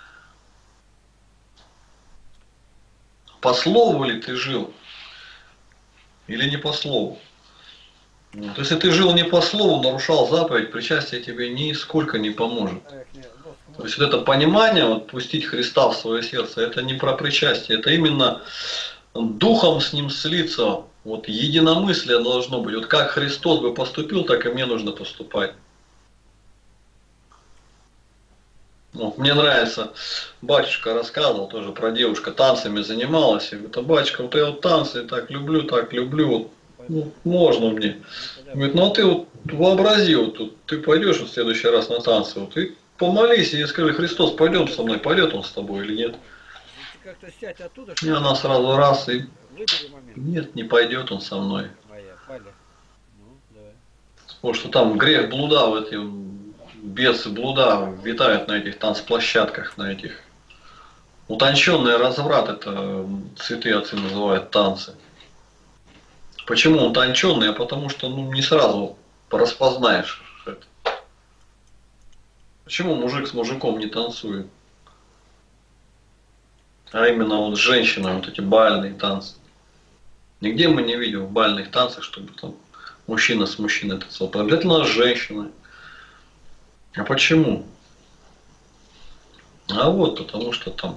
По слову ли ты жил? Или не по слову? Вот. Если ты жил не по слову, нарушал заповедь, причастие тебе нисколько не поможет. То есть вот это понимание, вот, пустить Христа в свое сердце, это не про причастие, это именно духом с ним слиться. Вот единомыслие должно быть. Вот как Христос бы поступил, так и мне нужно поступать. Вот, мне нравится, батюшка рассказывал тоже про девушку, танцами занималась. И говорит, а батюшка, вот я вот танцы так люблю, вот, ну, можно мне. Говорит, ну а ты вот вообрази, вот тут, ты пойдешь вот в следующий раз на танцы, вот, и помолись и скажи, Христос, пойдем со мной, пойдет он с тобой или нет? И она сразу раз и нет, не пойдет он со мной. Потому что там грех блуда, в эти бесы блуда витают на этих танцплощадках, на этих. Утонченный разврат, это святые отцы называют танцы. Почему утонченный? А потому что не сразу распознаешь это. Почему мужик с мужиком не танцует? А именно вот с женщиной, вот эти бальные танцы. Нигде мы не видим в бальных танцах, чтобы там мужчина с мужчиной танцевал. Обязательно с женщиной. А почему? А вот потому что там.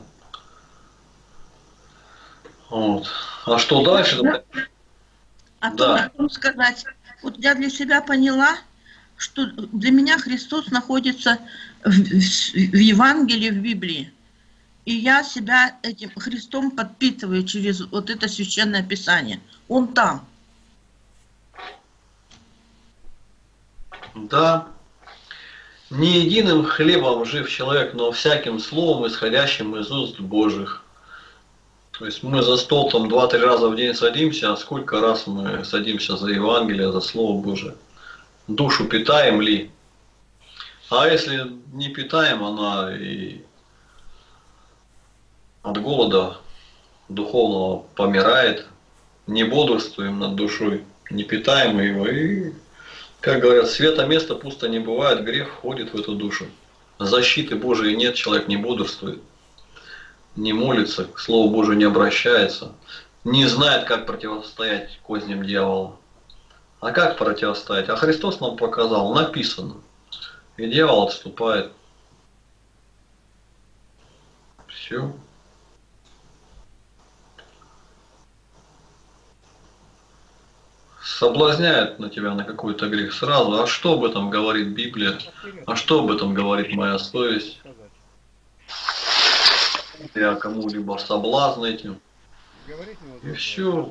Вот. А что дальше? Да. Потом сказать, вот я для себя поняла, что для меня Христос находится в Евангелии, в Библии. И я себя этим Христом подпитываю через вот это священное Писание. Он там. Да. Не единым хлебом жив человек, но всяким словом, исходящим из уст Божьих. То есть мы за стол там 2-3 раза в день садимся, а сколько раз мы садимся за Евангелие, за Слово Божие? Душу питаем ли? А если не питаем, она и от голода духовного помирает, не бодрствуем над душой, не питаем его, и, как говорят, света места пусто не бывает, грех входит в эту душу. Защиты Божией нет, человек не бодрствует, не молится, к Слову Божию не обращается, не знает, как противостоять козням дьявола. А как противостоять? А Христос нам показал, написано. И дьявол отступает. Все. Соблазняет на тебя на какой-то грех сразу. А что об этом говорит Библия? А что об этом говорит моя совесть? Я кому-либо соблазн этим. И все.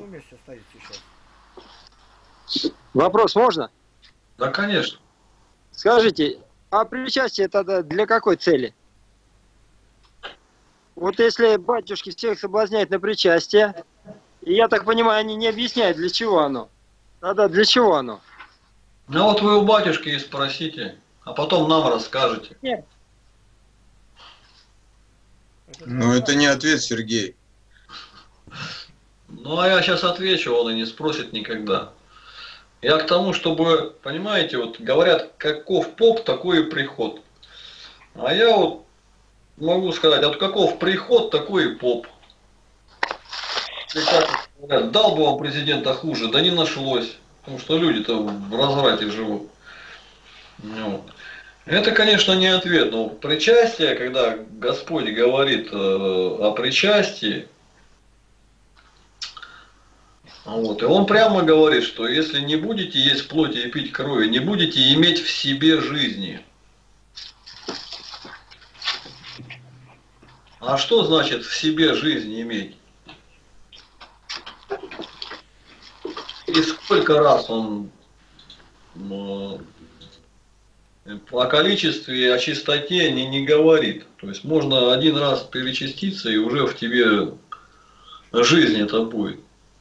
Вопрос можно? Да, конечно. Скажите, а причастие тогда для какой цели? Вот если батюшки всех соблазняют на причастие, и я так понимаю, они не объясняют, для чего оно. Тогда для чего оно? Ну вот вы у батюшки и спросите, а потом нам расскажете. Нет. Ну это не ответ, Сергей. Ну а я сейчас отвечу, он и не спросит никогда. Я к тому, чтобы, понимаете, вот говорят, каков поп, такой и приход. А я вот могу сказать, вот каков приход, такой и поп. И как говорят, дал бы вам президента хуже, да не нашлось. Потому что люди-то в разврате живут. Вот. Это, конечно, не ответ, но причастие, когда Господь говорит о причастии, вот, и Он прямо говорит, что если не будете есть плоти и пить крови, не будете иметь в себе жизни. А что значит в себе жизнь иметь? И сколько раз Он о количестве и о чистоте не говорит. То есть можно один раз перечаститься, и уже в тебе жизнь это будет.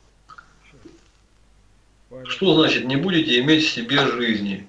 Что значит не будете иметь в себе жизни?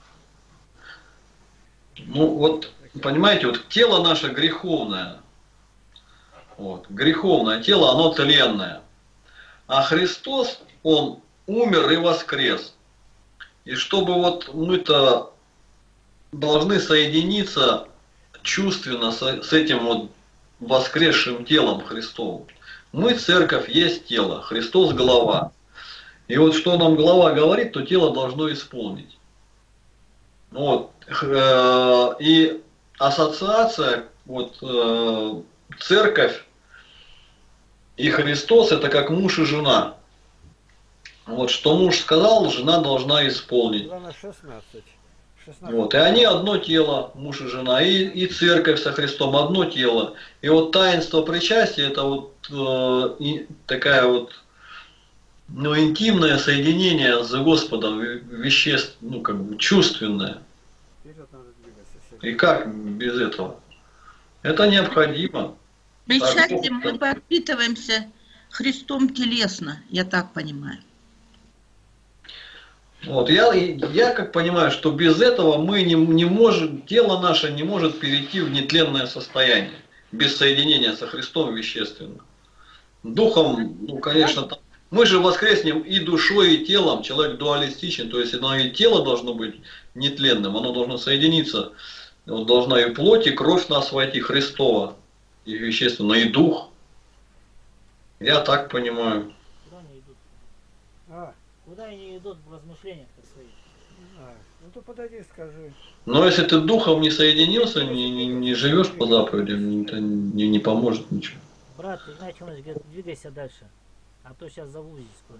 Ну вот, понимаете, вот тело наше греховное. Вот, греховное тело, оно тленное. А Христос, Он умер и воскрес. И чтобы вот мы-то должны соединиться чувственно с этим вот воскресшим телом Христовым. Мы, церковь, есть тело, Христос голова. И вот что нам голова говорит, то тело должно исполнить. Вот. И ассоциация, вот, церковь и Христос это как муж и жена. Вот что муж сказал, жена должна исполнить. 16. Вот, и они одно тело, муж и жена, и церковь со Христом одно тело. И вот таинство причастия это вот такая вот интимное соединение с Господом, веществ, ну как бы чувственное. И как без этого? Это необходимо. Причастием мы подпитываемся Христом телесно, я так понимаю. Вот, я как понимаю, что без этого мы не можем, тело наше не может перейти в нетленное состояние, без соединения со Христом вещественно. Духом, ну конечно, там, мы же воскреснем и душой, и телом, человек дуалистичен, то есть оно и тело должно быть нетленным, оно должно соединиться, вот, должна и плоть, и кровь в нас войти, Христова, и вещественно, и дух. Я так понимаю. Куда они идут? Куда они идут в размышлениях-то своих? Не знаю. Ну то подойди, скажи. Но если ты духом не соединился, не живешь по заповедям, это не поможет ничего. Брат, Игнатий Иванович говорит, двигайся дальше, а то сейчас завузить скоро.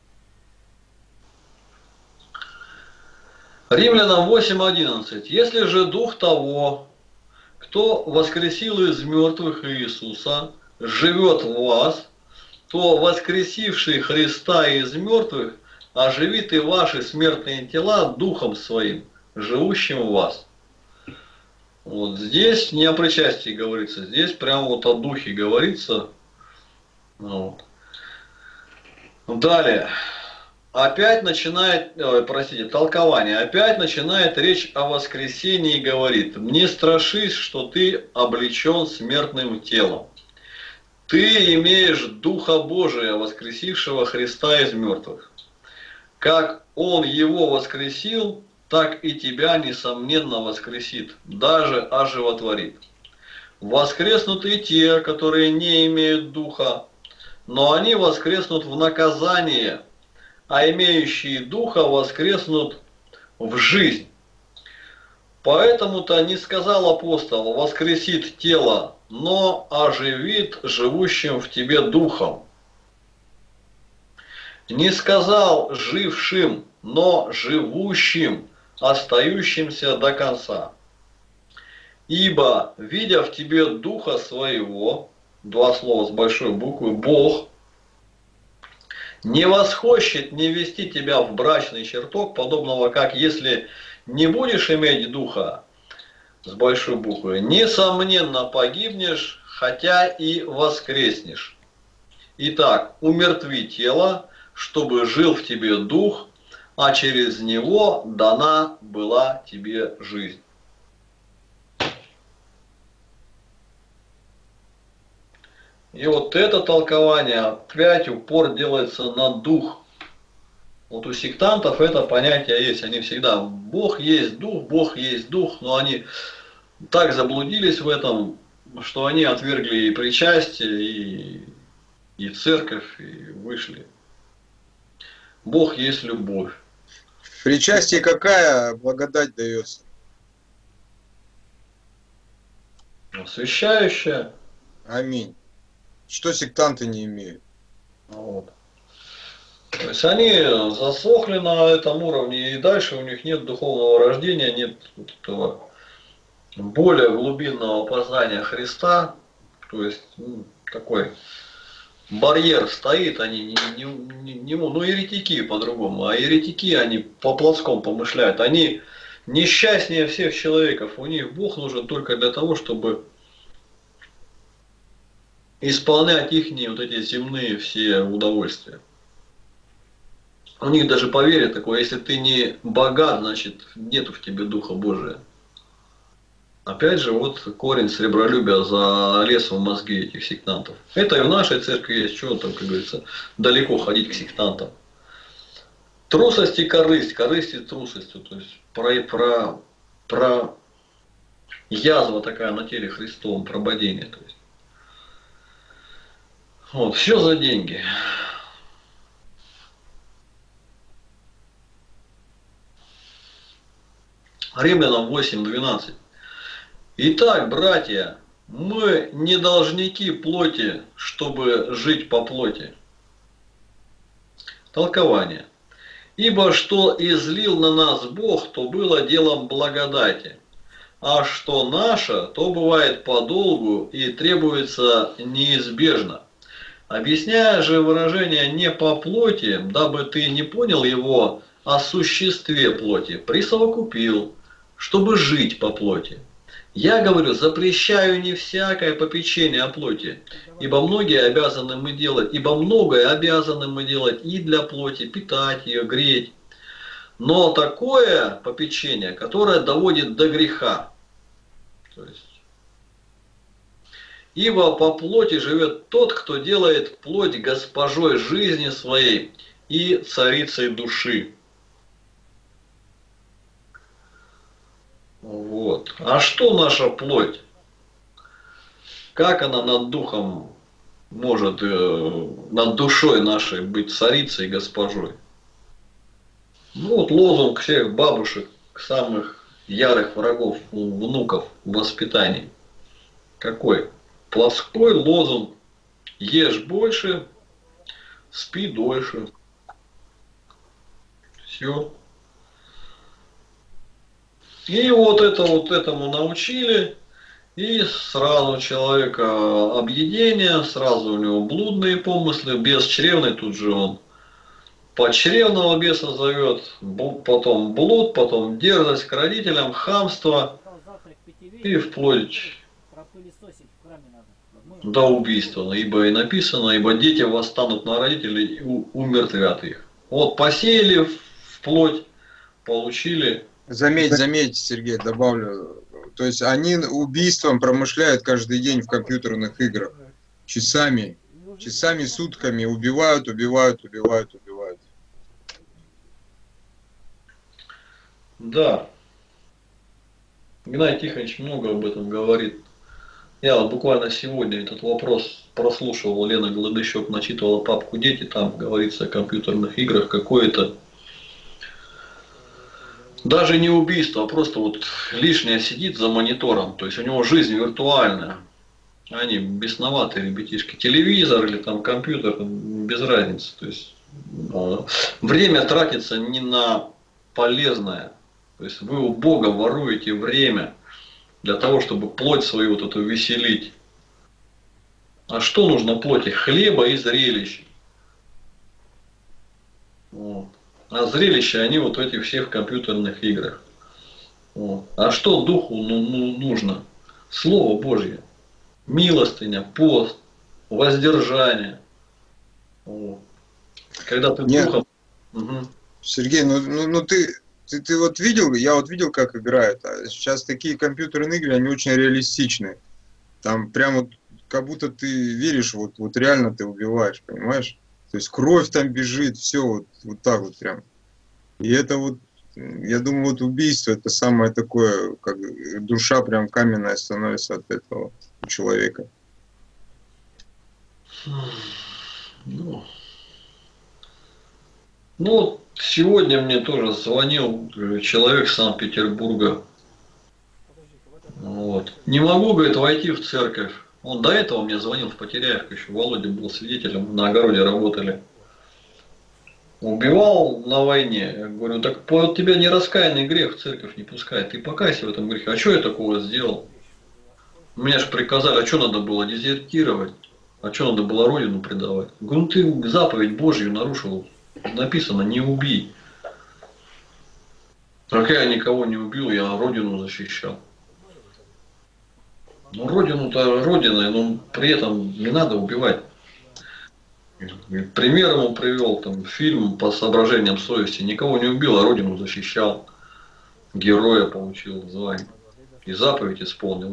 Римлянам 8:11. Если же дух того, кто воскресил из мертвых Иисуса, живет в вас, то воскресивший Христа из мертвых оживит и ваши смертные тела духом своим, живущим в вас. Вот здесь не о причастии говорится, здесь прямо вот о духе говорится. Вот. Далее. Опять начинает, толкование, опять начинает речь о воскресении и говорит: «Не страшись, что ты облечен смертным телом. Ты имеешь Духа Божия, воскресившего Христа из мертвых. Как Он его воскресил, так и тебя, несомненно, воскресит, даже оживотворит. Воскреснут и те, которые не имеют Духа, но они воскреснут в наказание, а имеющие Духа воскреснут в жизнь. Поэтому-то не сказал апостол: воскресит тело, но оживит живущим в тебе Духом. Не сказал жившим, но живущим, остающимся до конца. Ибо, видя в тебе Духа своего, два слова с большой буквы, Бог, не восхочет не ввести тебя в брачный чертог, подобного как если не будешь иметь Духа, с большой буквы, несомненно погибнешь, хотя и воскреснешь. Итак, умертви тело, чтобы жил в тебе Дух, а через него дана была тебе жизнь». И вот это толкование, опять упор делается на дух. Вот у сектантов это понятие есть. Они всегда Бог есть Дух, но они так заблудились в этом, что они отвергли и причастие, и церковь, и вышли. Бог есть любовь. В причастии какая благодать дается? Освящающая. Аминь. Что сектанты не имеют? Вот. То есть они засохли на этом уровне, и дальше у них нет духовного рождения, нет вот этого более глубинного познания Христа. То есть такой барьер стоит, они ну еретики по-другому, а еретики они по плотскому помышляют, они несчастнее всех человеков, у них Бог нужен только для того, чтобы исполнять их вот эти земные все удовольствия. У них даже поверье такое, если ты не богат, значит нету в тебе Духа Божия. Опять же, вот корень сребролюбия залез в мозги этих сектантов. Это и в нашей церкви есть, чего там, как говорится, далеко ходить к сектантам. Трусость и корысть и трусость. То есть про язва такая на теле Христовом, прободение. То есть. Вот, все за деньги. Римлянам 8:12. Итак, братья, мы не должники плоти, чтобы жить по плоти. Толкование. Ибо что излил на нас Бог, то было делом благодати, а что наше, то бывает подолгу и требуется неизбежно. Объясняя же выражение «не по плоти», дабы ты не понял его о существе плоти, присовокупил, чтобы жить по плоти. Я говорю, запрещаю не всякое попечение о плоти, ибо многое обязаны мы делать и для плоти, питать ее, греть. Но такое попечение, которое доводит до греха. То есть, ибо по плоти живет тот, кто делает плоть госпожой жизни своей и царицей души. Вот. А что наша плоть? Как она над духом может, над душой нашей быть царицей и госпожой? Ну вот лозунг всех бабушек, самых ярых врагов, внуков в воспитании. Какой? Плоской лозунг. Ешь больше, спи дольше. Все. И вот этому научили, и сразу человека объедение, сразу у него блудные помыслы, бесчревный, тут же он подчревного беса зовет, потом блуд, потом дерзость к родителям, хамство и вплоть до убийства. Ибо и написано, ибо дети восстанут на родителей и умертвят их. Вот посеяли в плоть, получили. Заметьте, Сергей, добавлю. То есть они убийством промышляют каждый день в компьютерных играх. Часами, сутками убивают. Да. Геннадий Тихонович много об этом говорит. Я вот буквально сегодня этот вопрос прослушивал, Лена Гладыщук начитывала папку «Дети», там говорится о компьютерных играх, какое-то даже не убийство, а просто вот лишнее сидит за монитором, то есть у него жизнь виртуальная. Они бесноватые ребятишки. Телевизор или там компьютер, без разницы. То есть время тратится не на полезное. То есть вы у Бога воруете время для того, чтобы плоть свою вот эту веселить. А что нужно плоти? Хлеба и зрелищ. Вот. А зрелища они вот эти все в компьютерных играх. Вот. А что духу нужно? Слово Божье. Милостыня, пост, воздержание. Вот. Когда ты духом... Угу. Сергей, ну ты вот видел, я вот видел, как играют. А сейчас такие компьютерные игры, они очень реалистичные. Там прям вот как будто ты веришь, вот реально ты убиваешь, понимаешь? То есть кровь там бежит, все вот так вот прям. И это вот, я думаю, вот убийство это самое такое, как душа прям каменная становится от этого у человека. Ну, ну, сегодня мне тоже звонил человек из Санкт-Петербурга. Вот. Не могу, говорит, войти в церковь. Он до этого мне звонил в Потеряевку, еще Володя был свидетелем, на огороде работали. Убивал на войне. Я говорю, так по тебя нераскаянный грех в церковь не пускает. Ты покайся в этом грехе. А что я такого сделал? Меня же приказали, а что надо было дезертировать? А что надо было родину предавать? Говорю, ну ты заповедь Божью нарушил. Написано, не убий. Так я никого не убил, я родину защищал. Ну, родину-то родиной, но при этом не надо убивать. Пример ему привел, там, фильм по соображениям совести. Никого не убил, а родину защищал. Героя получил звание. И заповедь исполнил,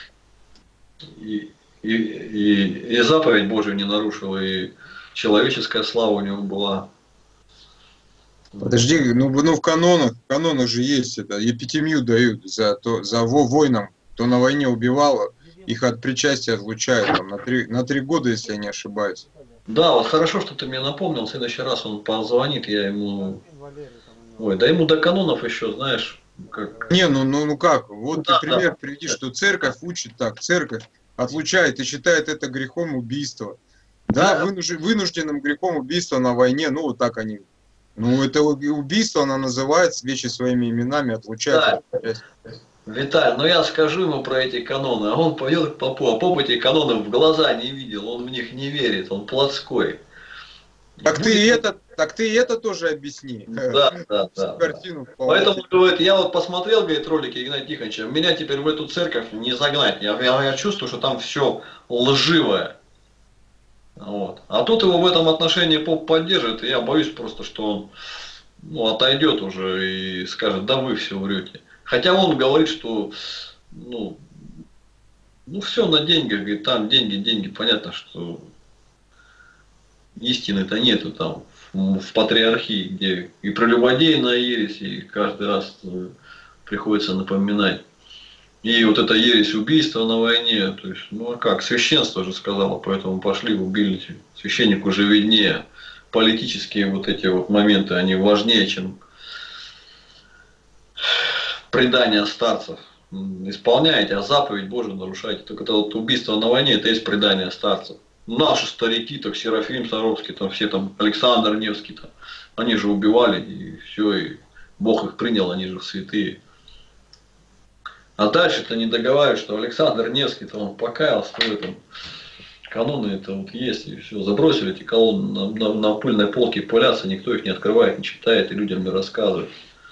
и заповедь Божию не нарушил, и человеческая слава у него была. Подожди, ну в канонах же есть это, епитемию дают за воинам, кто на войне убивал, их от причастия отлучают там, на 3 года, если я не ошибаюсь. Да, вот хорошо, что ты мне напомнил, в следующий раз он позвонит, я ему... Ой, да ему до канонов еще, знаешь, как... Не, ну как, вот да, ты пример да. приведи, что церковь учит так, церковь отлучает и считает это грехом убийства. Да, вынужденным грехом убийства на войне, ну вот так они... Ну, это убийство, она называет вещи своими именами, отлучает. Да. Виталий, ну я скажу ему про эти каноны, а он пойдет к попу, а поп эти каноны в глаза не видел, он в них не верит, он плотской. Так ты и это тоже объясни. Да. Картину поэтому, говорит, я вот посмотрел, говорит, ролики Игнатия Тихоновича, меня теперь в эту церковь не загнать, я чувствую, что там все лживое. Вот. А тут его в этом отношении поп поддерживает, и я боюсь просто, что он отойдет уже и скажет, да вы все врете. Хотя он говорит, что ну все на деньгах, говорит, там деньги, понятно, что истины-то нету там в патриархии, где и прелюбодейная ересь, и каждый раз приходится напоминать. И вот эта ересь убийства на войне, то есть, ну а как, священство же сказало, поэтому пошли, убили, священнику уже виднее. Политические вот эти вот моменты, они важнее, чем предание старцев. Исполняете, а заповедь Божию нарушаете. Только это вот убийство на войне, это есть предание старцев. Наши старики, так Серафим Саровский, там все там, Александр Невский, там, они же убивали, и все, и Бог их принял, они же святые. А дальше-то не договаривают, что Александр Невский-то он покаялся в этом. Каноны это вот есть, и все. Забросили эти колонны на пыльной полке, пылятся, никто их не открывает, не читает, и людям не рассказывает.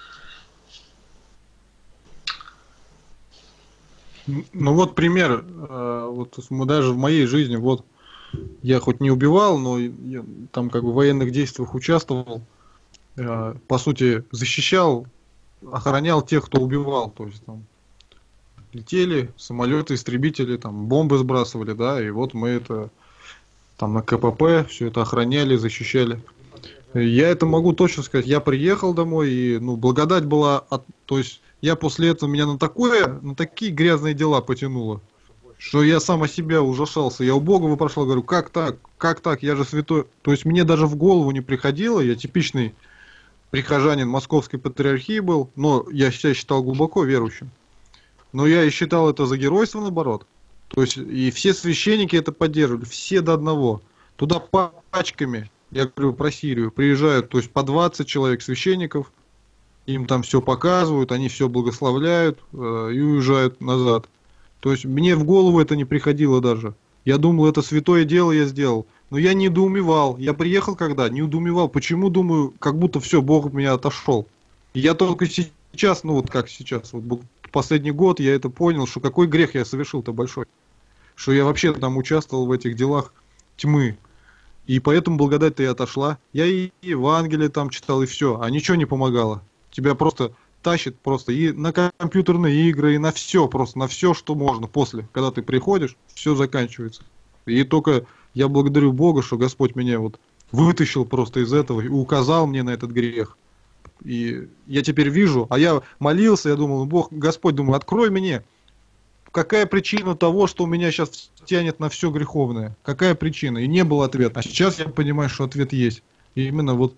Ну вот пример, вот даже в моей жизни, вот я хоть не убивал, но я там как бы в военных действиях участвовал, по сути защищал, охранял тех, кто убивал, то есть там летели самолеты, истребители, там бомбы сбрасывали, да, и вот мы это там на КПП все это охраняли, защищали. Я это могу точно сказать, я приехал домой, и ну благодать была, то есть я после этого меня на такие грязные дела потянуло, что я сам о себя ужасался. Я у Бога вопрошал, говорю, как так, я же святой. То есть мне даже в голову не приходило, я типичный прихожанин Московской патриархии был, но я себя считал глубоко верующим. Но я и считал это за геройство, наоборот. То есть и все священники это поддерживали, все до одного. Туда пачками, я говорю про Сирию, приезжают, то есть по 20 человек священников, им там все показывают, они все благословляют и уезжают назад. То есть мне в голову это не приходило даже. Я думал, это святое дело я сделал. Но я не недоумевал. Я приехал когда, не недоумевал. Почему, думаю, как будто все, Бог от меня отошел. И я только сейчас, ну вот как сейчас, вот последний год я это понял, что какой грех я совершил-то большой. Что я вообще там участвовал в этих делах тьмы. И поэтому благодать-то и отошла. Я и Евангелие там читал, и все. А ничего не помогало. Тебя просто тащит просто и на компьютерные игры, и на все, просто на все, что можно после. Когда ты приходишь, все заканчивается. И только я благодарю Бога, что Господь меня вот вытащил просто из этого и указал мне на этот грех. И я теперь вижу, а я молился, я думал, Бог, Господь, думаю, открой мне, какая причина того, что меня сейчас тянет на все греховное? Какая причина? И не был ответа. А сейчас я понимаю, что ответ есть. И именно вот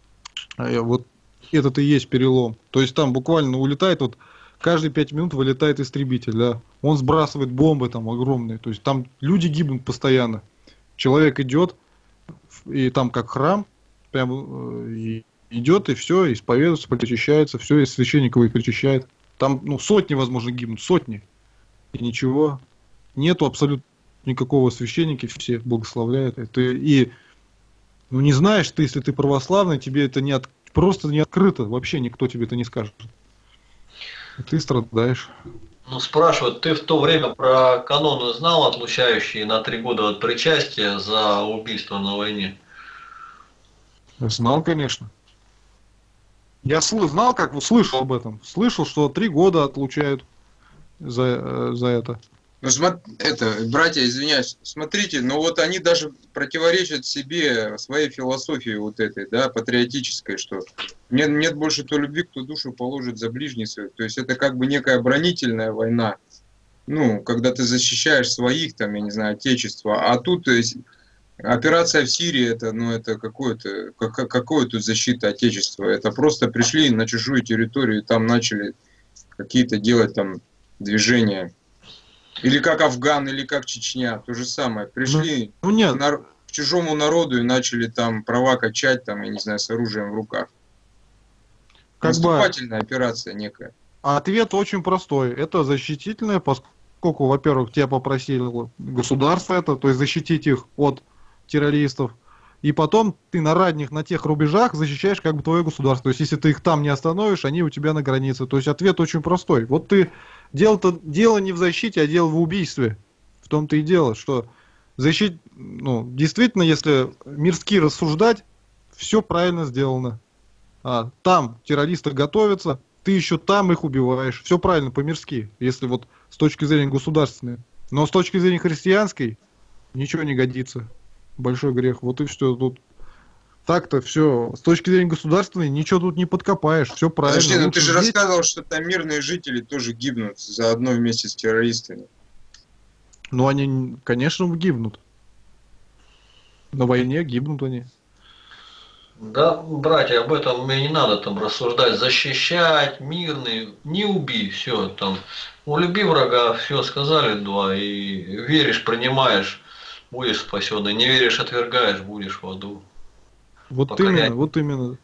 этот и есть перелом. То есть там буквально улетает, вот каждые 5 минут вылетает истребитель, да. Он сбрасывает бомбы там огромные. То есть там люди гибнут постоянно. Человек идет, и там как храм, прям идет и все, исповедуется, причащается, все, и священник его и причащает. Там сотни, возможно, гибнут, сотни. И ничего. Нету абсолютно никакого священника, все благословляют. И не знаешь ты, если ты православный, тебе это просто не открыто, вообще никто тебе это не скажет. И ты страдаешь. Спрашивают, ты в то время про каноны знал, отлучающие на 3 года от причастия за убийство на войне? Знал, конечно. Я знал, как слышал об этом. Слышал, что 3 года отлучают за это. Братья, извиняюсь, смотрите, вот они даже противоречат себе, своей философии вот этой, да, патриотической, что нет больше той любви, кто душу положит за ближний свой. То есть это как бы некая оборонительная война, когда ты защищаешь своих, там, я не знаю, отечества, а тут, то есть, операция в Сирии, это какое тут защита отечества, это просто пришли на чужую территорию, там начали какие-то делать там движения. Или как Афган, или как Чечня, то же самое. Пришли к чужому народу и начали там права качать, там, я не знаю, с оружием в руках. Наступательная операция некая. Ответ очень простой. Это защитительное, поскольку, во-первых, тебя попросили государство это, то есть защитить их от террористов. И потом ты на тех рубежах защищаешь как бы твое государство. То есть если ты их там не остановишь, они у тебя на границе. То есть ответ очень простой. Вот дело не в защите, а дело в убийстве. В том-то и дело, что действительно, если мирски рассуждать, все правильно сделано. Там террористы готовятся, ты еще там их убиваешь. Все правильно по-мирски, если вот с точки зрения государственной. Но с точки зрения христианской ничего не годится. Большой грех. Вот и все тут. Так-то все. С точки зрения государственной ничего тут не подкопаешь. Все правильно. Подожди, ты же рассказывал, что там мирные жители тоже гибнут заодно вместе с террористами. Они, конечно, гибнут. На войне гибнут они. Да, братья, об этом мне не надо там рассуждать. Защищать, мирный, не убей, все там. Люби врага, все сказали, два, и веришь, принимаешь, будешь спасенный. Не веришь, отвергаешь, будешь в аду. Вот именно.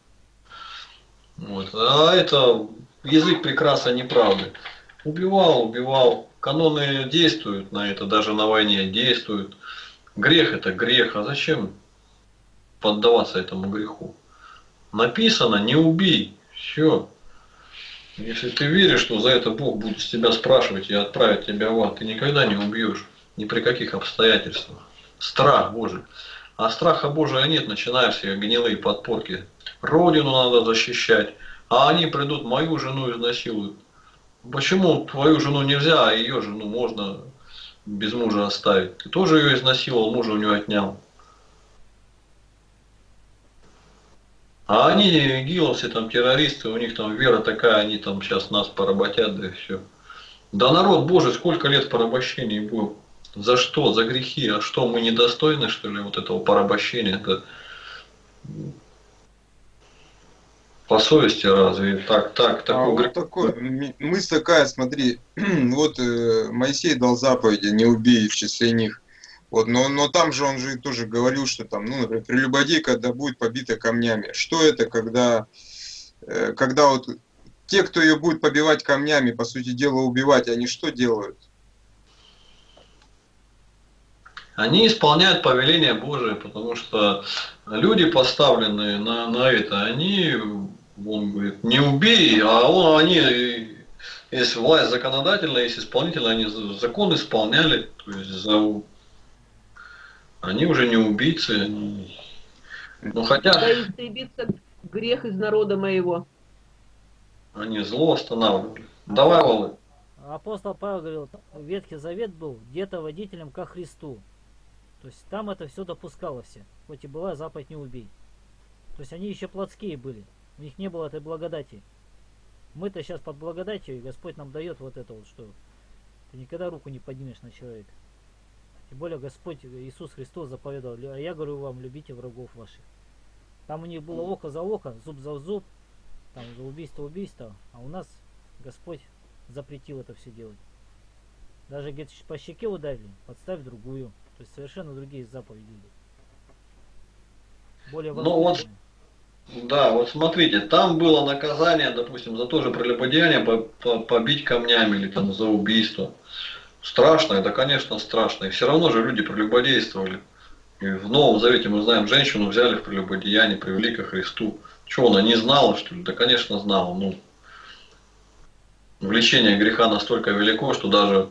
А это язык прекраса неправды. Убивал. Каноны действуют на это, даже на войне действуют. Грех это грех, а зачем поддаваться этому греху? Написано, не убей, все. Если ты веришь, что за это Бог будет с тебя спрашивать и отправить тебя в ад, ты никогда не убьешь, ни при каких обстоятельствах. Страх Божий. А страха Божия нет, начинаешь себе гнилые подпорки. Родину надо защищать, а они придут, мою жену изнасилуют. Почему твою жену нельзя, а ее жену можно без мужа оставить? Ты тоже ее изнасиловал, мужа у нее отнял. А они, гиловцы, там, террористы, у них там вера такая, они там сейчас нас поработят, да и все. Да народ Божий сколько лет в порабощении был. За что? За грехи. А что, мы недостойны, что ли, вот этого порабощения? Это по совести разве? Такой мысль такая, смотри, вот Моисей дал заповеди, не убей в числе них. Вот, но там же он же тоже говорил, что там, например, прелюбодей, когда будет побита камнями. Что это, когда вот те, кто ее будет побивать камнями, по сути дела убивать, они что делают? Они исполняют повеление Божие, потому что люди, поставленные на это, он говорит, не убей, они, если власть законодательная, есть исполнительная, они закон исполняли, то есть они уже не убийцы. Хотя... Да истребится грех из народа моего. Они зло останавливали. Давай, Володь. Апостол Павел говорил, Ветхий Завет был где-то водителем ко Христу. То есть там это все допускало все. Хоть и была заповедь не убей. То есть они еще плотские были. У них не было этой благодати. Мы-то сейчас под благодатью, и Господь нам дает вот это вот, что ты никогда руку не поднимешь на человека. Тем более Господь Иисус Христос заповедовал: а я говорю вам, любите врагов ваших. Там у них было око за око, зуб за зуб, там за убийство, а у нас Господь запретил это все делать. Даже, говорит, по щеке ударили, подставь другую. То есть совершенно другие заповеди. Более Ну вот, да, вот смотрите, там было наказание, допустим, за то же прелюбодеяние побить камнями или там за убийство. Страшно, это, конечно, страшно. И все равно же люди прелюбодействовали. И в Новом Завете мы знаем, женщину взяли в прелюбодеяние, привели ко Христу. Что, она не знала, что ли? Да, конечно, знала. Ну, влечение греха настолько велико, что даже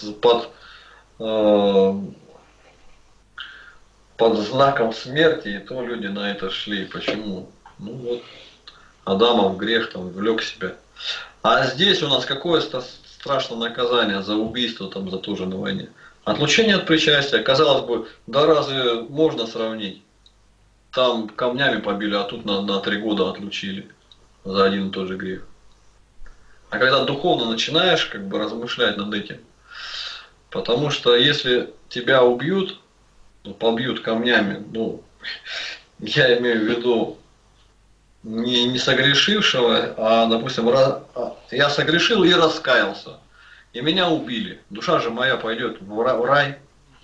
под знаком смерти, и то люди на это шли. Почему? Ну вот, Адамов грех там влек себя. А здесь у нас какое страшное наказание за убийство, там, за то же на войне. Отлучение от причастия. Казалось бы, да разве можно сравнить? Там камнями побили, а тут на 3 года отлучили за один и тот же грех. А когда духовно начинаешь как бы размышлять над этим, потому что если тебя убьют, побьют камнями, ну, я имею в виду не согрешившего, а, допустим, я согрешил и раскаялся, и меня убили. Душа же моя пойдет в рай.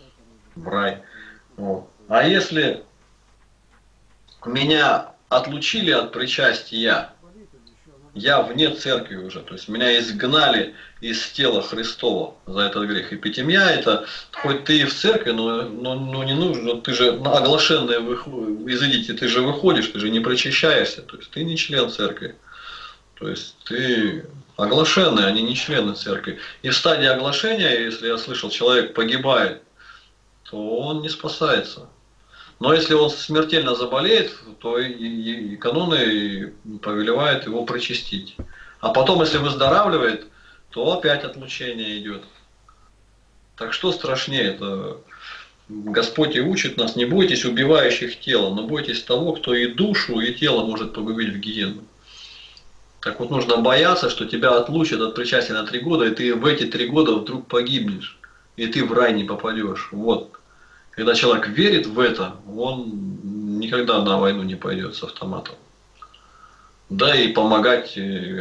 Вот. А если меня отлучили от причастия, я вне церкви уже, то есть меня изгнали из тела Христова за этот грех. И питемья это, хоть ты и в церкви, но не нужно, ты же на оглашенное изыдите, ты же выходишь, ты же не причащаешься, то есть ты не член церкви. То есть ты оглашенный, а не члены церкви. И в стадии оглашения, если я слышал, человек погибает, то он не спасается. Но если он смертельно заболеет, то и каноны повелевают его причастить. А потом, если выздоравливает, то опять отлучение идет. Так что страшнее? Это Господь и учит нас: не бойтесь убивающих тело, но бойтесь того, кто и душу, и тело может погубить в гиену. Так вот, нужно бояться, что тебя отлучат от причастия на 3 года, и ты в эти 3 года вдруг погибнешь, и ты в рай не попадешь. Вот. Когда человек верит в это, он никогда на войну не пойдет с автоматом. Да и помогать.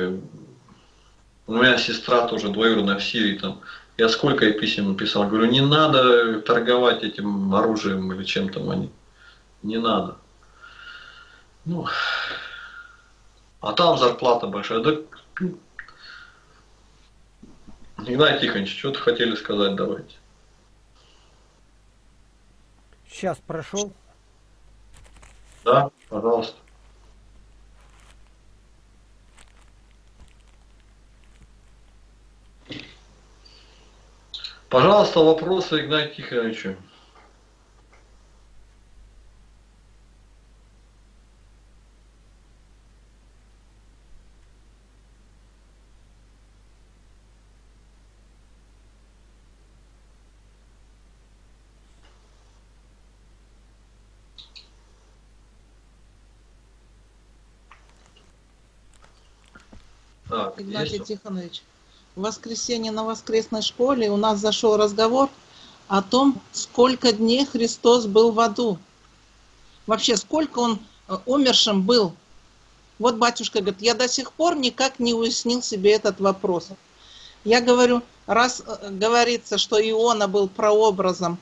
У меня сестра тоже двоюродная в Сирии. Там, я сколько ей писем написал. Говорю, не надо торговать этим оружием или чем там они. Не надо. Ну, а там зарплата большая. Да, Игнатий Тихонович, что-то хотели сказать, давайте. Сейчас прошел. Да, пожалуйста. Пожалуйста, вопросы Игнатию Тихоновичу. Так, Игнатий Тихонович, в воскресенье на воскресной школе у нас зашел разговор о том, сколько дней Христос был в аду. Вообще, сколько он умершим был. Вот батюшка говорит, я до сих пор никак не уяснил себе этот вопрос. Я говорю, раз говорится, что Иона был прообразом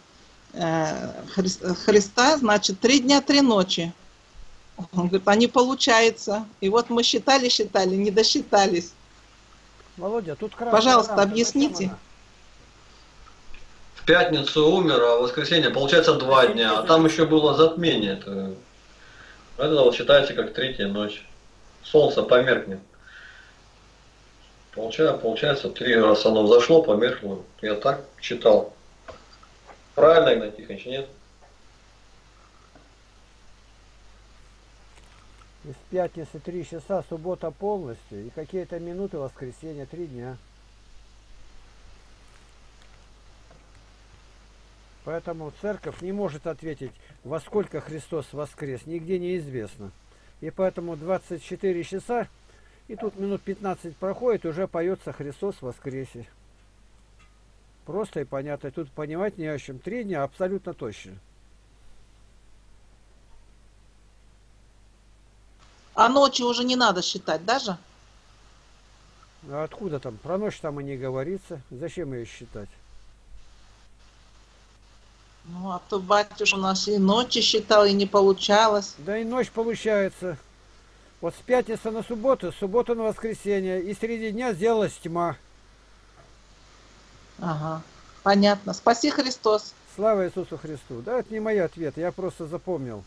Христа, значит, 3 дня, 3 ночи. Он говорит, а не получается. И вот мы считали, не досчитались. Володя, тут пожалуйста, объясните. В пятницу умер, а в воскресенье получается 2 дня. А там еще было затмение. Это вот считается как 3-я ночь. Солнце померкнет. Получается 3 раза оно взошло, померкло. Я так читал. Правильно, Игнатий Тихонович, нет? Из пятницы 3 часа, суббота полностью, и какие-то минуты воскресенья 3 дня. Поэтому церковь не может ответить, во сколько Христос воскрес, нигде неизвестно. И поэтому 24 часа, и тут минут 15 проходит, уже поется «Христос воскресе». Просто и понятно. Тут понимать не о чем. 3 дня абсолютно точно. А ночи уже не надо считать даже? А откуда там? Про ночь там и не говорится. Зачем ее считать? Ну, а то батюшка у нас и ночи считал, и не получалось. Да и ночь получается. Вот с пятницы на субботу, с субботы на воскресенье. И среди дня сделалась тьма. Ага, понятно. Спаси Христос. Слава Иисусу Христу. Да, это не мой ответ, я просто запомнил.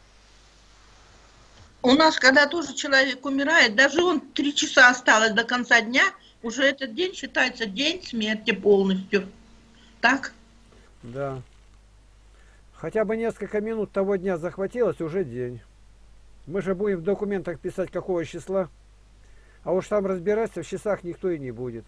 У нас, когда тоже человек умирает, даже он 3 часа осталось до конца дня, уже этот день считается день смерти полностью. Так? Да. Хотя бы несколько минут того дня захватилось, уже день. Мы же будем в документах писать, какого числа. А уж там разбираться в часах никто и не будет.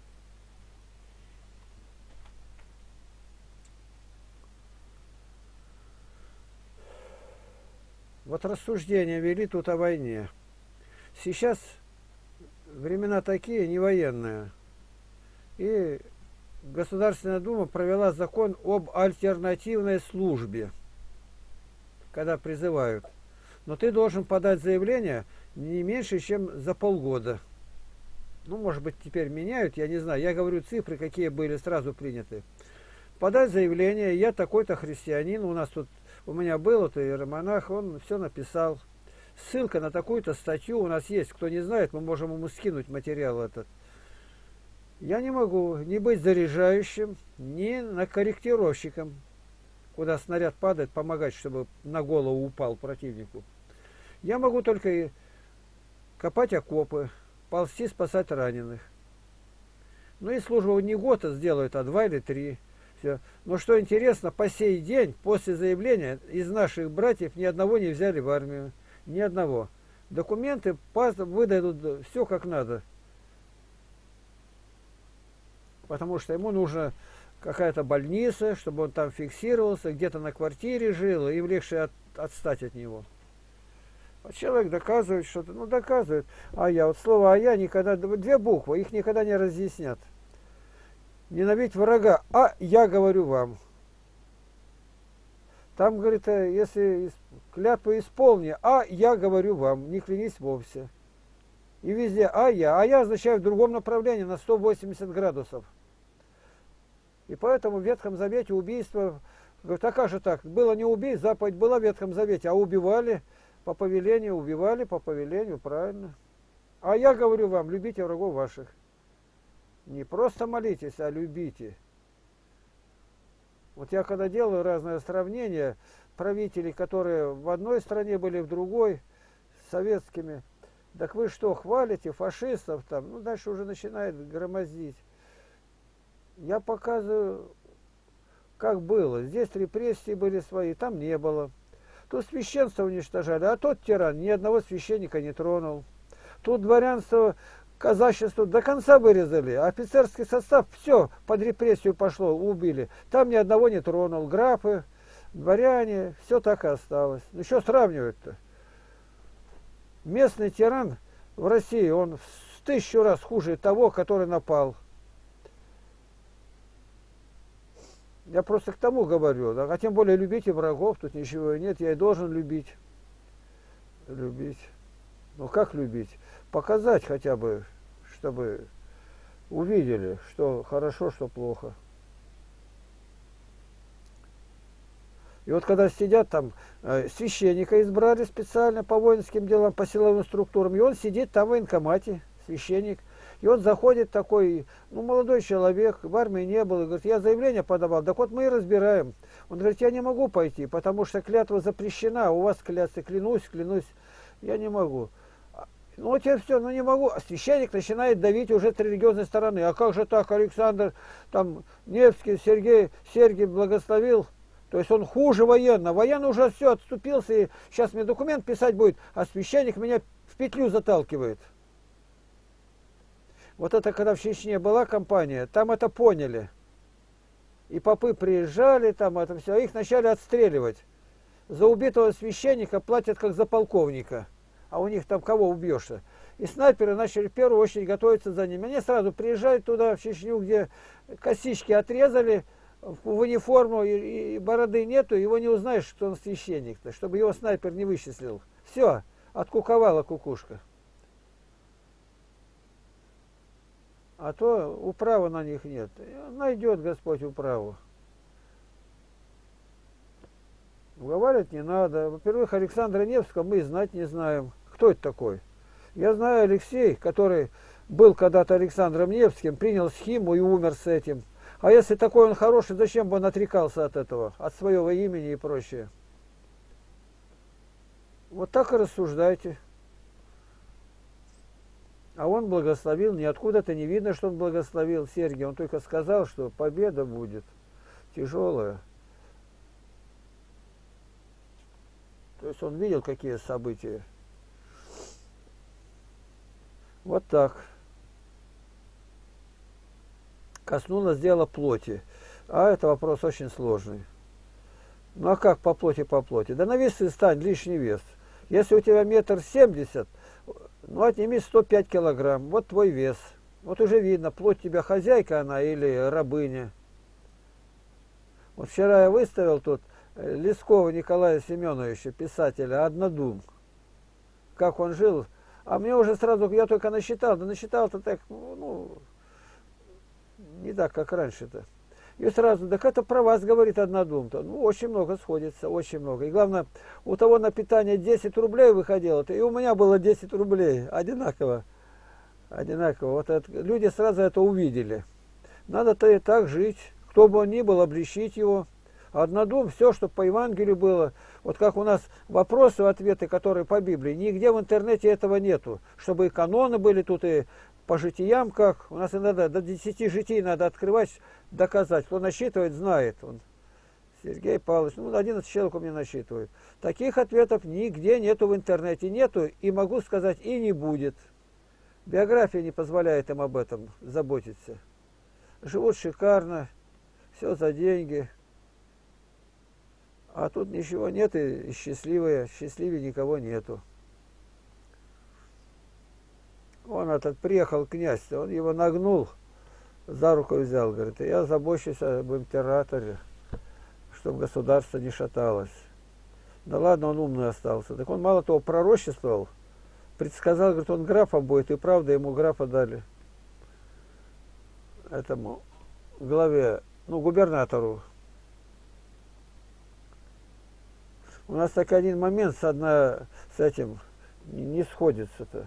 Вот рассуждения вели тут о войне. Сейчас времена такие, не военные. И Государственная Дума провела закон об альтернативной службе, когда призывают. Но ты должен подать заявление не меньше, чем за полгода. Ну, может быть, теперь меняют, я не знаю. Я говорю цифры, какие были сразу приняты. Подать заявление, я такой-то христианин, у меня был это иеромонах, он все написал. Ссылка на такую-то статью у нас есть. Кто не знает, мы можем ему скинуть материал этот. Я не могу ни быть заряжающим, ни на корректировщиком, куда снаряд падает, помогать, чтобы на голову упал противнику. Я могу только копать окопы, ползти, спасать раненых. Ну и службу не год сделают, а 2 или 3. Все. Но что интересно, по сей день, после заявления, из наших братьев ни одного не взяли в армию. Ни одного. Документы выдадут все как надо. Потому что ему нужна какая-то больница, чтобы он там фиксировался, где-то на квартире жил, им легче отстать от него. А человек доказывает что-то, ну доказывает. А я, вот слово «а я» никогда, 2 буквы, их никогда не разъяснят. Ненавидеть врага, а я говорю вам. Там, говорит, если клятву исполни, а я говорю вам, не клянись вовсе. И везде а я означает в другом направлении на 180 градусов. И поэтому в Ветхом Завете убийство, говорит, а как же так? Было не убить, заповедь была в Ветхом Завете, а убивали по повелению, правильно. А я говорю вам, любите врагов ваших. Не просто молитесь, а любите. Вот я когда делаю разные сравнения, правителей, которые в одной стране были, в другой, советскими, так вы что, хвалите фашистов там? Ну, дальше уже начинает громоздить. Я показываю, как было. Здесь репрессии были свои, там не было. Тут священство уничтожали, а тот тиран ни одного священника не тронул. Тут дворянство, казачество до конца вырезали, а офицерский состав все под репрессию пошло, убили. Там ни одного не тронул. Графы, дворяне, все так и осталось. Ну что сравнивать-то? Местный тиран в России, он в 1000 раз хуже того, который напал. Я просто к тому говорю, а тем более любите врагов, тут ничего нет, я и должен любить. Любить. Ну как любить? Показать хотя бы, чтобы увидели, что хорошо, что плохо. И вот когда сидят там, священника избрали специально по воинским делам, по силовым структурам, и он сидит там в военкомате, священник. И вот заходит такой, ну, молодой человек, в армии не был, и говорит, я заявление подавал, так вот мы и разбираем. Он говорит, я не могу пойти, потому что клятва запрещена, у вас клятся, клянусь, я не могу. Ну, вот я все, ну не могу. А священник начинает давить уже с религиозной стороны. А как же так, Александр, там, Невский, Сергий благословил? То есть он хуже военного. Военный уже все, отступился, и сейчас мне документ писать будет, а священник меня в петлю заталкивает. Вот это, когда в Чечне была кампания, там это поняли. И попы приезжали, там это все, их начали отстреливать. За убитого священника платят как за полковника. А у них там кого убьешься? И снайперы начали в первую очередь готовиться за ними. Они сразу приезжают туда, в Чечню, где косички отрезали, в униформу, и бороды нету, его не узнаешь, что он священник-то, чтобы его снайпер не вычислил. Все, откуковала кукушка. А то управы на них нет. Найдет Господь управу. Уговаривать не надо. Во-первых, Александра Невского мы знать не знаем. Кто это такой? Я знаю Алексей, который был когда-то Александром Невским, принял схиму и умер с этим. А если такой он хороший, зачем бы он отрекался от этого, от своего имени и прочее? Вот так и рассуждайте. А он благословил, ниоткуда-то не видно, что он благословил Сергия. Он только сказал, что победа будет тяжелая. То есть он видел, какие события. Вот так. Коснулось дела плоти. А это вопрос очень сложный. Ну а как по плоти, по плоти? Да на весы стань, лишний вес. Если у тебя 1,70 м, ну отними 105 килограмм. Вот твой вес. Вот уже видно, плоть тебя хозяйка она или рабыня. Вот вчера я выставил тут Лескова Николая Семеновича, писателя, «Однодум». Как он жил. А мне уже сразу, я только насчитал, да насчитал-то так, ну, не так, как раньше-то. И сразу, так это про вас, говорит Однодум-то. Ну, очень много сходится, очень много. И главное, у того на питание 10 рублей выходило-то, и у меня было 10 рублей. Одинаково. Одинаково. Вот это, люди сразу это увидели. Надо-то и так жить. Кто бы он ни был, обличить его. Однодум, все, что по Евангелию было. Вот как у нас вопросы, ответы, которые по Библии. Нигде в интернете этого нету. Чтобы и каноны были тут, и по житиям как. У нас иногда до 10 житий надо открывать, доказать. Кто насчитывает, знает. Он, Сергей Павлович, ну 11 человек у меня насчитывает. Таких ответов нигде нету в интернете. Нету, и могу сказать, и не будет. Биография не позволяет им об этом заботиться. Живут шикарно, все за деньги. А тут ничего нет, и счастливее никого нету. Он этот приехал князь, он его нагнул, за руку взял, говорит, я забочусь об императоре, чтобы государство не шаталось. Да ладно, он умный остался. Так он мало того пророчествовал, предсказал, говорит, он графом будет, и правда ему графа дали. Этому главе, ну, губернатору. У нас так один момент с этим не сходится-то.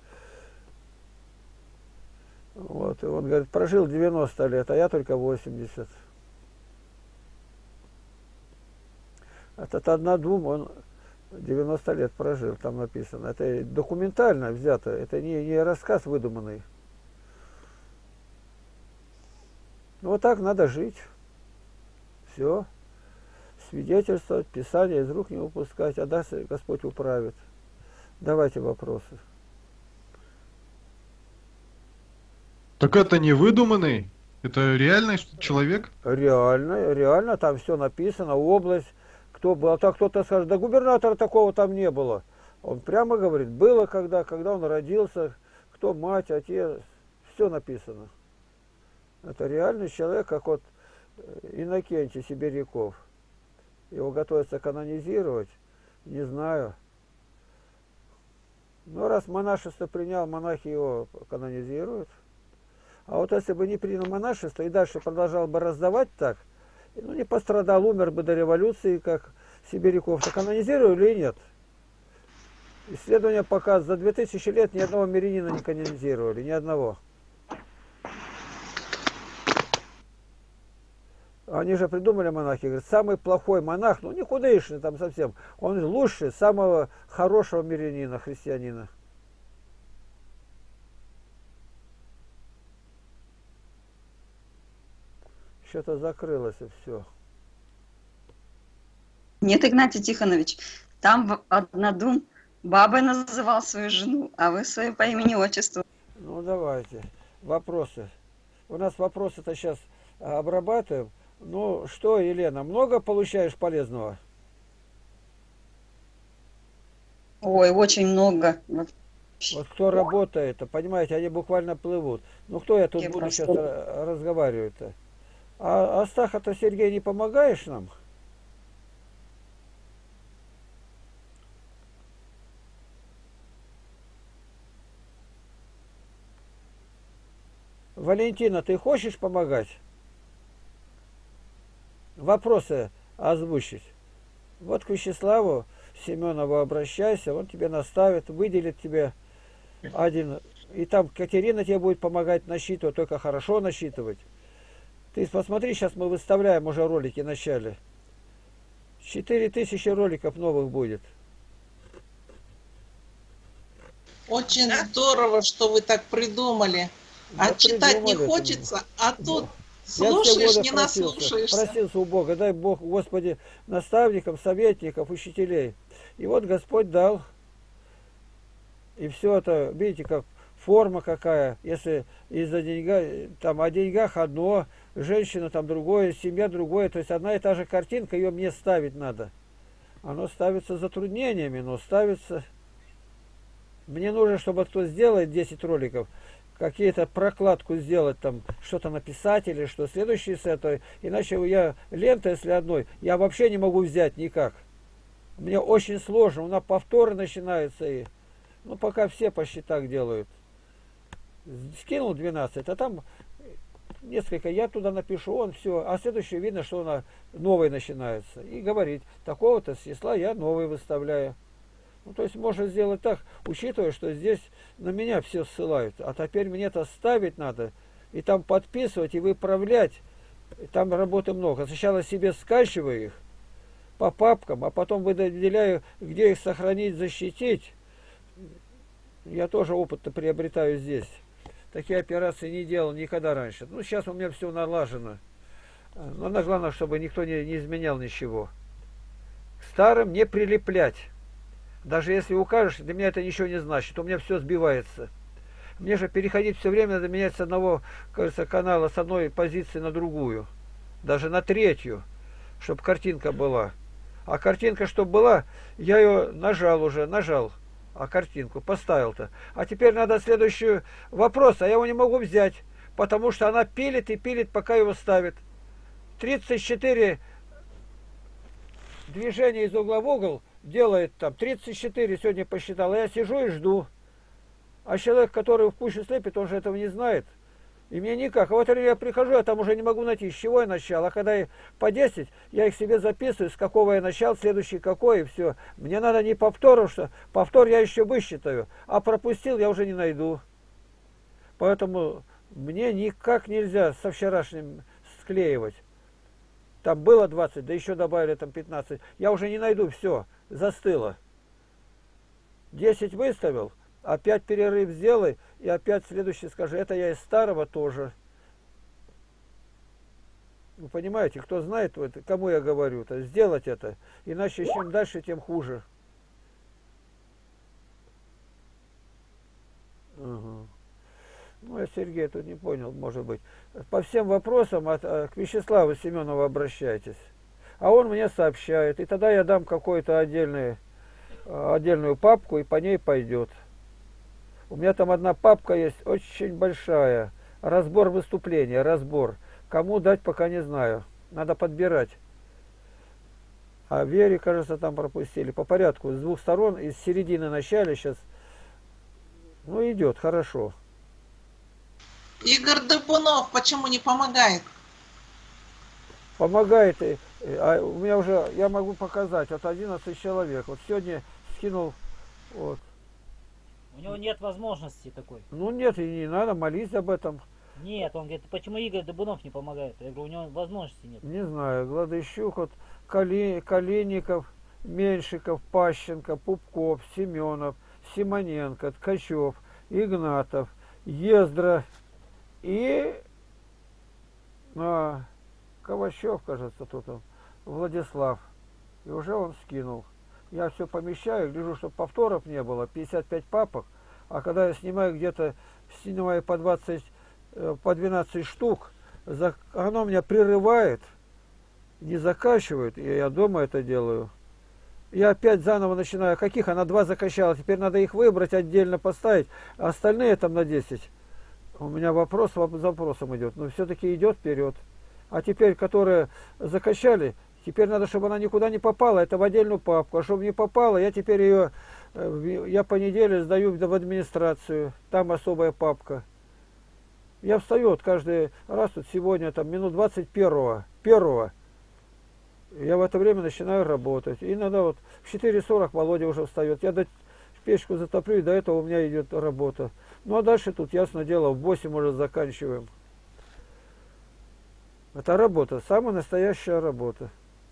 Вот, и он говорит, прожил 90 лет, а я только 80. Этот Однодум, он 90 лет прожил, там написано. Это документально взято, это не рассказ выдуманный. Вот так надо жить. Все. Свидетельствовать, Писание из рук не упускать, а даст Господь управит. Давайте вопросы. Так это не выдуманный? Это реальный человек? Реально, реально, там все написано, область, кто был. А так кто-то скажет, да губернатора такого там не было. Он прямо говорит, было когда он родился, кто мать, отец, все написано. Это реальный человек, как вот Иннокентий Сибиряков. Его готовятся канонизировать, не знаю. Но раз монашество принял, монахи его канонизируют. А вот если бы не принял монашество и дальше продолжал бы раздавать так, ну не пострадал, умер бы до революции, как Сибиряков, то канонизировали или нет? Исследования показывают, за 2000 лет ни одного мирянина не канонизировали, ни одного. Они же придумали монахи, говорят, самый плохой монах, ну никудышный там совсем, он лучше самого хорошего мирянина, христианина. Что-то закрылось и все. Нет, Игнатий Тихонович, там Однодум бабой называл свою жену, а вы свою по имени-отчеству. Ну давайте, вопросы. У нас вопросы-то сейчас обрабатываем. Ну что, Елена, много получаешь полезного? Ой, очень много. Вот кто работает, понимаете, они буквально плывут. Ну кто я тут Я буду сейчас просто... разговаривать-то? А Астаха-то, Сергей, не помогаешь нам? Валентина, ты хочешь помогать? Вопросы озвучить. Вот к Вячеславу Семенову обращайся, он тебе наставит, выделит тебе один. И там Катерина тебе будет помогать насчитывать, только хорошо насчитывать. Ты посмотри, сейчас мы выставляем уже ролики в начале. 4000 роликов новых будет. Очень здорово, что вы так придумали. А Да читать не придумали хочется, а тут Я слушаешь, все не годы наслушаешься. просился у Бога, дай Бог, Господи, наставников, советников, учителей. И вот Господь дал. И все это, видите, как форма какая, если из-за деньга, там о деньгах одно, женщина там другое, семья другое, то есть одна и та же картинка, ее мне ставить надо. Оно ставится затруднениями, но ставится. Мне нужно, чтобы кто сделает 10 роликов, какие-то прокладку сделать, там что-то написать или что, следующий с этой, иначе я лента, если одной, я вообще не могу взять никак. Мне очень сложно, у нас повторы начинаются и, ну пока все почти так делают. Скинул 12, а там несколько, я туда напишу, он все, а следующее видно, что она новый начинается. И говорит, такого-то с числа я новый выставляю. Ну, то есть можно сделать так, учитывая, что здесь на меня все ссылают. А теперь мне это ставить надо, и там подписывать, и выправлять. И там работы много. Сначала себе скачиваю их по папкам, а потом выделяю, где их сохранить, защитить. Я тоже опыт-то приобретаю здесь. Такие операции не делал никогда раньше. Ну, сейчас у меня все налажено. Но главное, чтобы никто не изменял ничего. К старым не прилеплять. Даже если укажешь, для меня это ничего не значит. У меня все сбивается. Мне же переходить все время, надо менять с одного, кажется, канала, с одной позиции на другую. Даже на третью, чтобы картинка была. А картинка, чтобы была, я ее нажал, а картинку поставил-то. А теперь надо следующий вопрос, а я его не могу взять, потому что она пилит и пилит, пока его ставит. 34 движения из угла в угол делает там, 34 сегодня посчитал, а я сижу и жду. А человек, который в пущу слепит, он же этого не знает. И мне никак. А вот я прихожу, я там уже не могу найти, с чего я начал. А когда я по 10, я их себе записываю, с какого я начал, следующий какой, и все. Мне надо не повторов, что повтор я еще высчитаю, а пропустил я уже не найду. Поэтому мне никак нельзя со вчерашним склеивать. Там было 20, да еще добавили там 15. Я уже не найду, все, застыло. 10 выставил, опять перерыв сделай, и опять следующий скажи, это я из старого тоже. Вы понимаете, кто знает, вот, кому я говорю, то сделать это. Иначе чем дальше, тем хуже. Угу. Ну, я Сергей тут не понял, может быть. По всем вопросам к Вячеславу Семенову обращайтесь. А он мне сообщает. И тогда я дам какую-то отдельную папку, и по ней пойдет. У меня там одна папка есть, очень большая. Разбор выступления, разбор. Кому дать, пока не знаю. Надо подбирать. А Вере, кажется, там пропустили. По порядку, с двух сторон, из середины начали сейчас. Ну, идет, хорошо. Игорь Дыбунов почему не помогает? Помогает. А у меня уже, я могу показать, вот 11 человек. Вот сегодня скинул, вот. У него нет возможности такой. Ну нет, и не надо, молись об этом. Нет, он говорит, почему Игорь Дыбунов не помогает? Я говорю, у него возможности нет. Не знаю, Гладыщук, вот, Калиников, Меньшиков, Пащенко, Пупков, Семенов, Симоненко, Ткачев, Игнатов, Ездра и Ковачев, кажется, тут он, Владислав. И уже он скинул. Я все помещаю, гляжу, чтобы повторов не было, 55 папок. А когда я снимаю где-то, снимаю по 20, по 12 штук, оно меня прерывает. не заканчивают, и я дома это делаю. Я опять заново начинаю. Каких? Она 2 закачала. Теперь надо их выбрать, отдельно поставить. А остальные там на 10. У меня вопрос за вопросом идет. Но все-таки идет вперед. А теперь, которые закачали, теперь надо, чтобы она никуда не попала. Это в отдельную папку. А чтобы не попала, я теперь ее... Я по неделе сдаю в администрацию. Там особая папка. Я встаю вот каждый раз, вот сегодня, там, минут 21-го. Я в это время начинаю работать. И иногда вот в 4:40 Володя уже встает. Я печку затоплю, и до этого у меня идет работа. Ну а дальше тут, ясно дело, в 8 уже заканчиваем. Это работа, самая настоящая работа.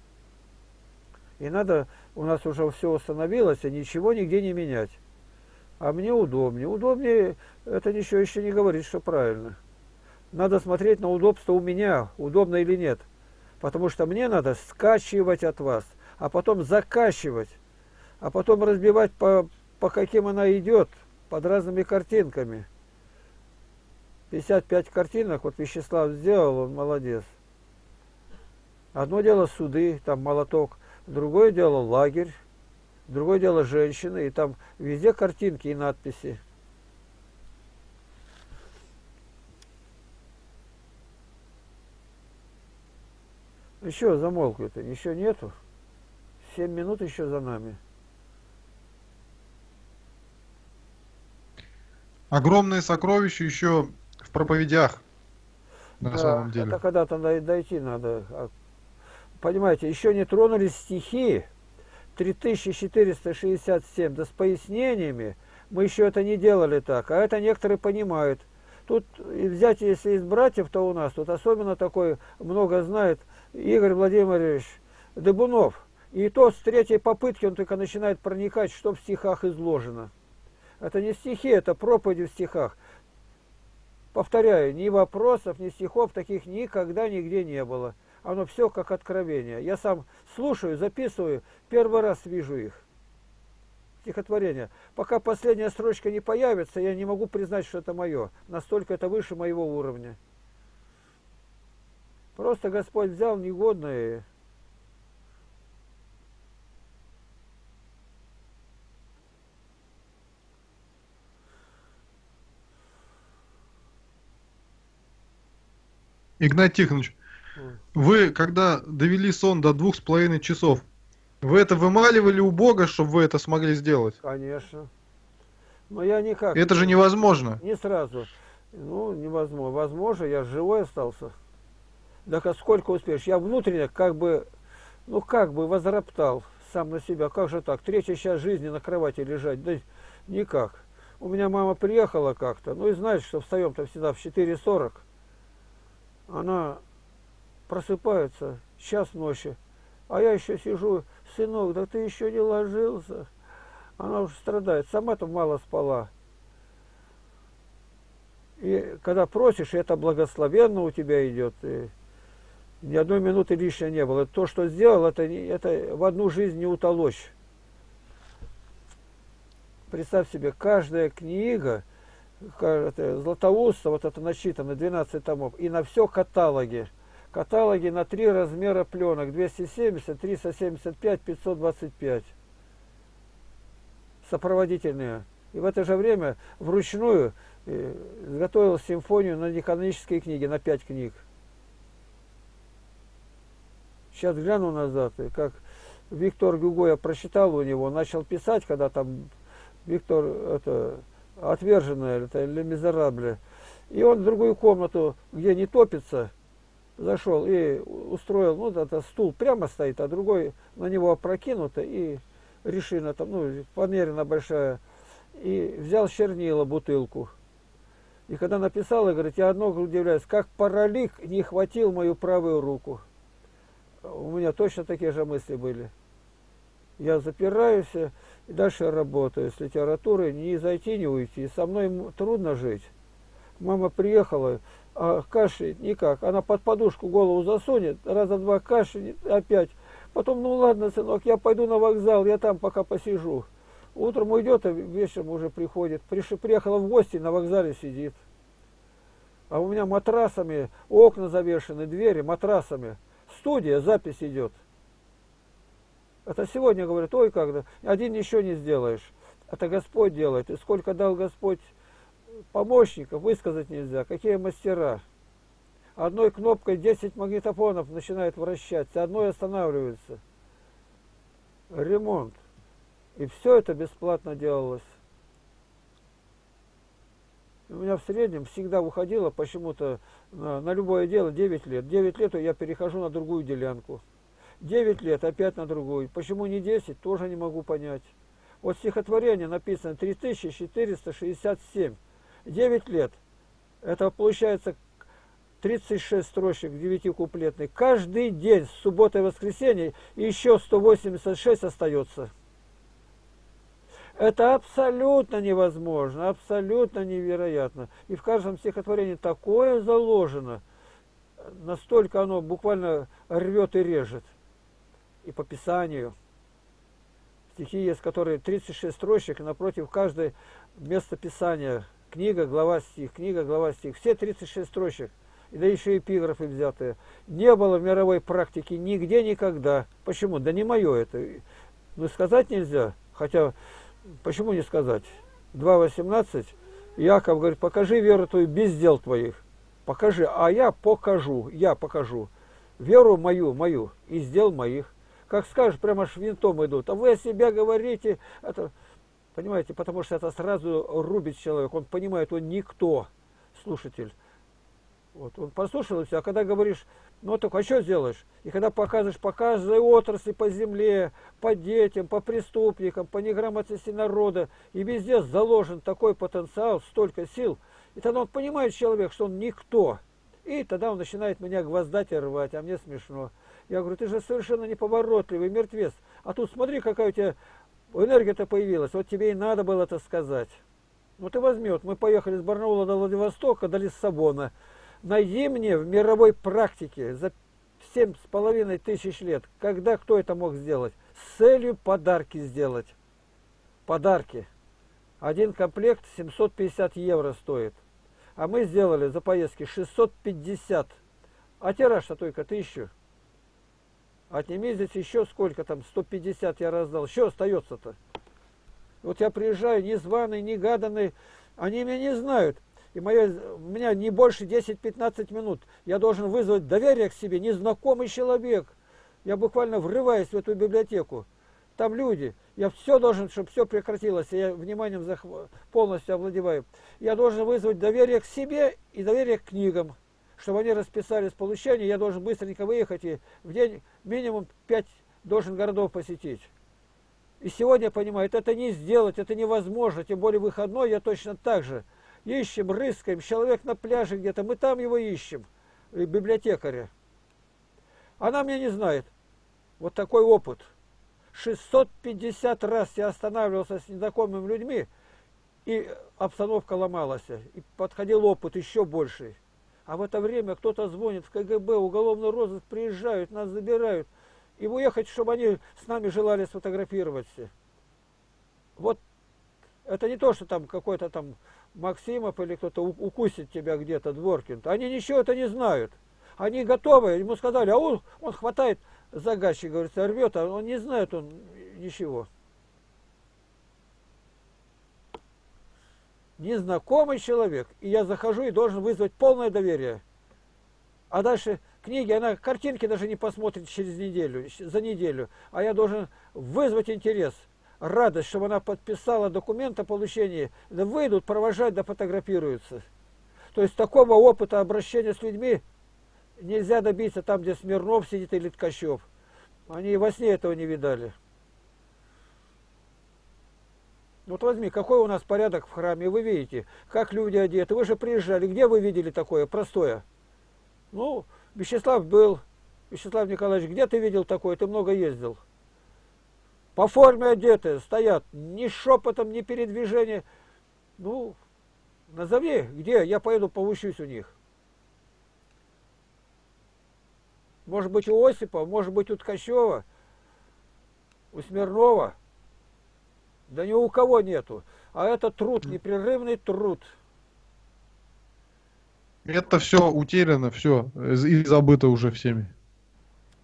И надо, у нас уже все установилось, и ничего нигде не менять. А мне удобнее. Удобнее, это ничего еще не говорит, что правильно. Надо смотреть на удобство у меня, удобно или нет. Потому что мне надо скачивать от вас, а потом закачивать, а потом разбивать по каким она идет, под разными картинками. 55 картинок, вот Вячеслав сделал, он молодец. Одно дело суды, там молоток, другое дело лагерь, другое дело женщины, и там везде картинки и надписи. Еще замолкли-то, еще нету. 7 минут еще за нами. Огромные сокровища еще в проповедях. На самом деле. Это когда-то дойти надо. Понимаете, еще не тронулись стихи 3467, да с пояснениями. Мы еще это не делали так, а это некоторые понимают. Тут взять, если из братьев, то у нас тут особенно такой много знает Игорь Владимирович Дыбунов. И то с 3-й попытки он только начинает проникать, что в стихах изложено. Это не стихи, это проповеди в стихах. Повторяю, ни вопросов, ни стихов таких никогда нигде не было. Оно все как откровение. Я сам слушаю, записываю, первый раз вижу их. Стихотворение. Пока последняя строчка не появится, я не могу признать, что это мое. Настолько это выше моего уровня. Просто Господь взял негодное. Игнат Тихонович, вы, когда довели сон до 2,5 часов, вы это вымаливали у Бога, чтобы вы это смогли сделать? Конечно. Но я никак. Это же невозможно. Не сразу. Ну, невозможно. Возможно, я живой остался. Так а сколько успеешь? Я внутренне как бы возроптал сам на себя. Как же так? 3-й час жизни на кровати лежать? Да никак. У меня мама приехала как-то. Ну и знаете, что встаем-то всегда в 4:40. Она просыпается, час ночи. А я еще сижу, сынок, да ты еще не ложился. Она уже страдает. Сама-то мало спала. И когда просишь, это благословенно у тебя идет. И ни одной минуты лишней не было. То, что сделал, это в одну жизнь не утолочь. Представь себе, каждая книга, Златоуста, вот это начитано, 12 томов, и на все каталоги. Каталоги на 3 размера пленок, 270, 375, 525. Сопроводительные. И в это же время вручную изготовил симфонию на неканонические книги, на 5 книг. Сейчас гляну назад, и как Виктор Гюго, я прочитал у него, начал писать, когда там Виктор, это, отверженная, это «Ле Мизерабле». И он в другую комнату, где не топится, зашел и устроил, ну, это стул прямо стоит, а другой на него опрокинуто, и решина там, ну, померена большая, и взял чернила, бутылку. И когда написал, я говорит, я одно удивляюсь, как паралик не хватил мою правую руку. У меня точно такие же мысли были. Я запираюсь и дальше работаю с литературой, не зайти, не уйти. Со мной трудно жить. Мама приехала, а каши никак. Она под подушку голову засунет, раза 2 каши, опять. Потом, ну ладно, сынок, я пойду на вокзал, я там пока посижу. Утром уйдет, а вечером уже приходит. Приехала в гости, на вокзале сидит. А у меня матрасами, окна завешены, двери матрасами. студия, запись идет. Это сегодня говорят, ой, когда один ничего не сделаешь. Это Господь делает. И сколько дал Господь помощников, высказать нельзя. Какие мастера. Одной кнопкой 10 магнитофонов начинает вращаться, одной останавливается. Ремонт. И все это бесплатно делалось. У меня в среднем всегда уходило почему-то на любое дело 9 лет. 9 лет я перехожу на другую делянку. 9 лет опять на другую. Почему не 10, тоже не могу понять. Вот стихотворение написано 3467. 9 лет. Это получается 36 строчек 9-куплетных. Каждый день, с субботы и воскресенье, еще 186 остается. Это абсолютно невозможно, абсолютно невероятно. И в каждом стихотворении такое заложено, настолько оно буквально рвет и режет. И по Писанию. Стихи есть, которые 36 строчек, и напротив каждой место Писания. Книга, глава, стих, книга, глава, стих. Все 36 строчек. И да еще эпиграфы взятые. Не было в мировой практике нигде никогда. Почему? Да не мое это. Ну, сказать нельзя. Хотя, почему не сказать? 2.18. Иаков говорит, покажи веру твою без дел твоих. Покажи. А я покажу. Веру мою из дел моих. Как скажешь, прямо аж винтом идут. А вы о себе говорите. Это, понимаете, потому что это сразу рубит человека. Он понимает, он никто, слушатель. Вот, он послушал все, а когда говоришь, ну только, а что сделаешь? И когда показываешь по каждой отрасли, по земле, по детям, по преступникам, по неграмотности народа, и везде заложен такой потенциал, столько сил, и тогда он понимает человек, что он никто. И тогда он начинает меня гвоздать и рвать, а мне смешно. Я говорю, ты же совершенно неповоротливый мертвец. А тут смотри, какая у тебя энергия-то появилась. Вот тебе и надо было это сказать. Ну ты возьми, вот мы поехали с Барнаула до Владивостока, до Лиссабона. Найди мне в мировой практике за 7,5 тысяч лет, когда кто это мог сделать? С целью подарки сделать. Подарки. Один комплект 750 евро стоит. А мы сделали за поездки 650. А тираж-то только 1000. Отними здесь еще сколько там, 150 я раздал. Что остается-то? Вот я приезжаю, незваный, негаданный, они меня не знают. И у меня не больше 10-15 минут. Я должен вызвать доверие к себе, незнакомый человек. Я буквально врываюсь в эту библиотеку. Там люди. Я все должен, чтобы все прекратилось. Я вниманием полностью овладеваю. Я должен вызвать доверие к себе и доверие к книгам. Чтобы они расписались получение, я должен быстренько выехать и в день минимум 5 должен городов посетить. И сегодня я понимаю, это не сделать, это невозможно. Тем более выходной я точно так же. Ищем, рыскаем, человек на пляже где-то, мы там его ищем, библиотекаря. Она меня не знает. Вот такой опыт. 650 раз я останавливался с незнакомыми людьми, и обстановка ломалась. И подходил опыт еще больший. А в это время кто-то звонит в КГБ, уголовный розыск, приезжают, нас забирают. И уехать, чтобы они с нами желали сфотографироваться. Вот это не то, что там какой-то там Максимов или кто-то укусит тебя где-то, Дворкин. Они ничего это не знают. Они готовы, ему сказали, а он хватает загадчик, говорится, рвет, а он не знает, он ничего. Незнакомый человек, и я захожу и должен вызвать полное доверие. А дальше книги, она картинки даже не посмотрит через неделю, за неделю, а я должен вызвать интерес, радость, чтобы она подписала документ о получении, да выйдут, провожать, да фотографируются. То есть такого опыта обращения с людьми нельзя добиться там, где Смирнов сидит или Ткачев. Они и во сне этого не видали. Вот возьми, какой у нас порядок в храме, вы видите, как люди одеты. Вы же приезжали, где вы видели такое простое? Ну, Вячеслав был. Вячеслав Николаевич, где ты видел такое? Ты много ездил. По форме одеты, стоят, ни шепотом, ни передвижения. Ну, назови, где, я поеду поучусь у них. Может быть, у Осипа, может быть, у Ткачева, у Смирнова. Да ни у кого нету. А это труд, непрерывный труд. Это все утеряно, все, и забыто уже всеми.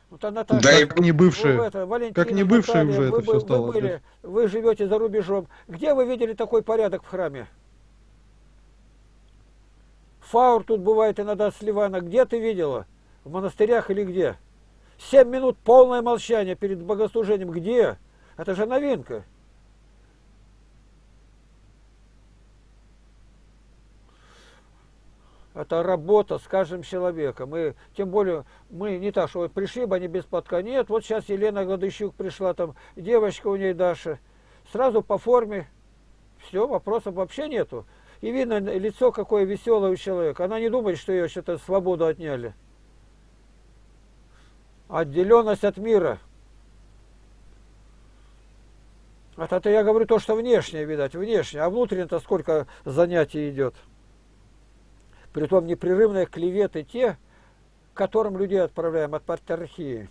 Вот а Наташа, Да и Как не бывшие. Валентина, Как не бывшие Наталья, уже это все стало. вы были, вы живете за рубежом. Где вы видели такой порядок в храме? Фаур тут бывает иногда с Ливана. Где ты видела? В монастырях или где? 7 минут полное молчание перед богослужением. Где? Это же новинка. Это работа с каждым человеком. И тем более мы не так, что вот пришли бы они без платка. Нет, вот сейчас Елена Гладыщук пришла, там девочка у ней Даша. Сразу по форме. Все, вопросов вообще нету. И видно лицо, какое веселое у человека. Она не думает, что ее что-то свободу отняли. Отделенность от мира. Это я говорю то, что внешнее, видать, внешнее. А внутренне-то сколько занятий идет. Притом непрерывные клеветы те, к которым людей отправляем от патриархии.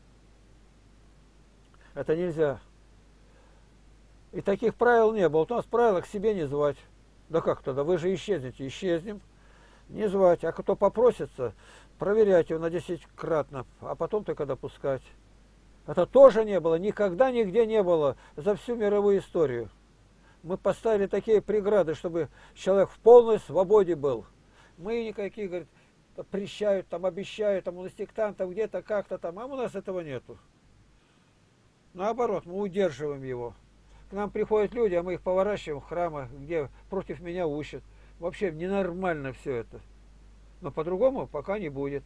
Это нельзя. И таких правил не было. Вот у нас правило к себе не звать. Да как тогда? Вы же исчезнете. Исчезнем. Не звать. А кто попросится, проверять его на 10-кратно, а потом только допускать. Это тоже не было. Никогда нигде не было за всю мировую историю. Мы поставили такие преграды, чтобы человек в полной свободе был. Мы никакие, говорит, прещают, там, обещают, там, у сектантов где-то, как-то там, а у нас этого нету. Наоборот, мы удерживаем его. К нам приходят люди, а мы их поворачиваем в храмы, где против меня учат. Вообще ненормально все это. Но по-другому пока не будет.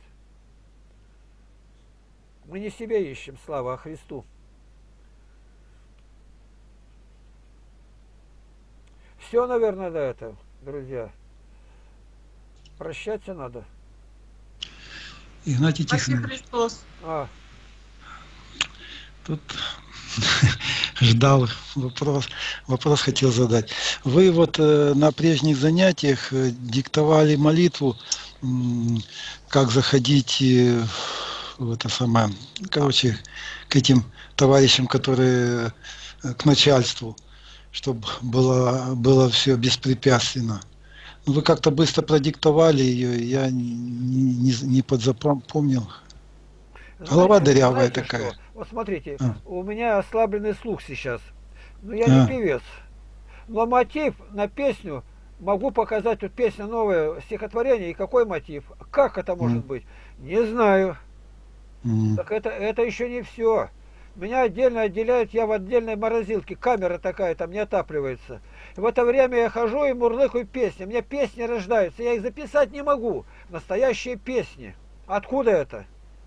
Мы не себе ищем, слава, а Христу. Все, наверное, до этого, друзья. Прощаться надо. Игнатий Спаси Тихонович, Христос. тут ждал вопрос хотел задать. Вы вот на прежних занятиях диктовали молитву, как заходить в это самое, короче, к этим товарищам, которые к начальству, чтобы было все беспрепятственно. Вы как-то быстро продиктовали ее, я не подзапомнил. Голова дырявая такая. Что? Вот смотрите, у меня ослабленный слух сейчас. Но я не певец. Но мотив на песню могу показать. Тут песня новая, стихотворение. И какой мотив? Как это может быть? Не знаю. Так это еще не все. Меня отдельно отделяют, я в отдельной морозилке. Камера такая, там не отапливается. И в это время я хожу и мурлыкаю песни. У меня песни рождаются, я их записать не могу. Настоящие песни. Откуда это?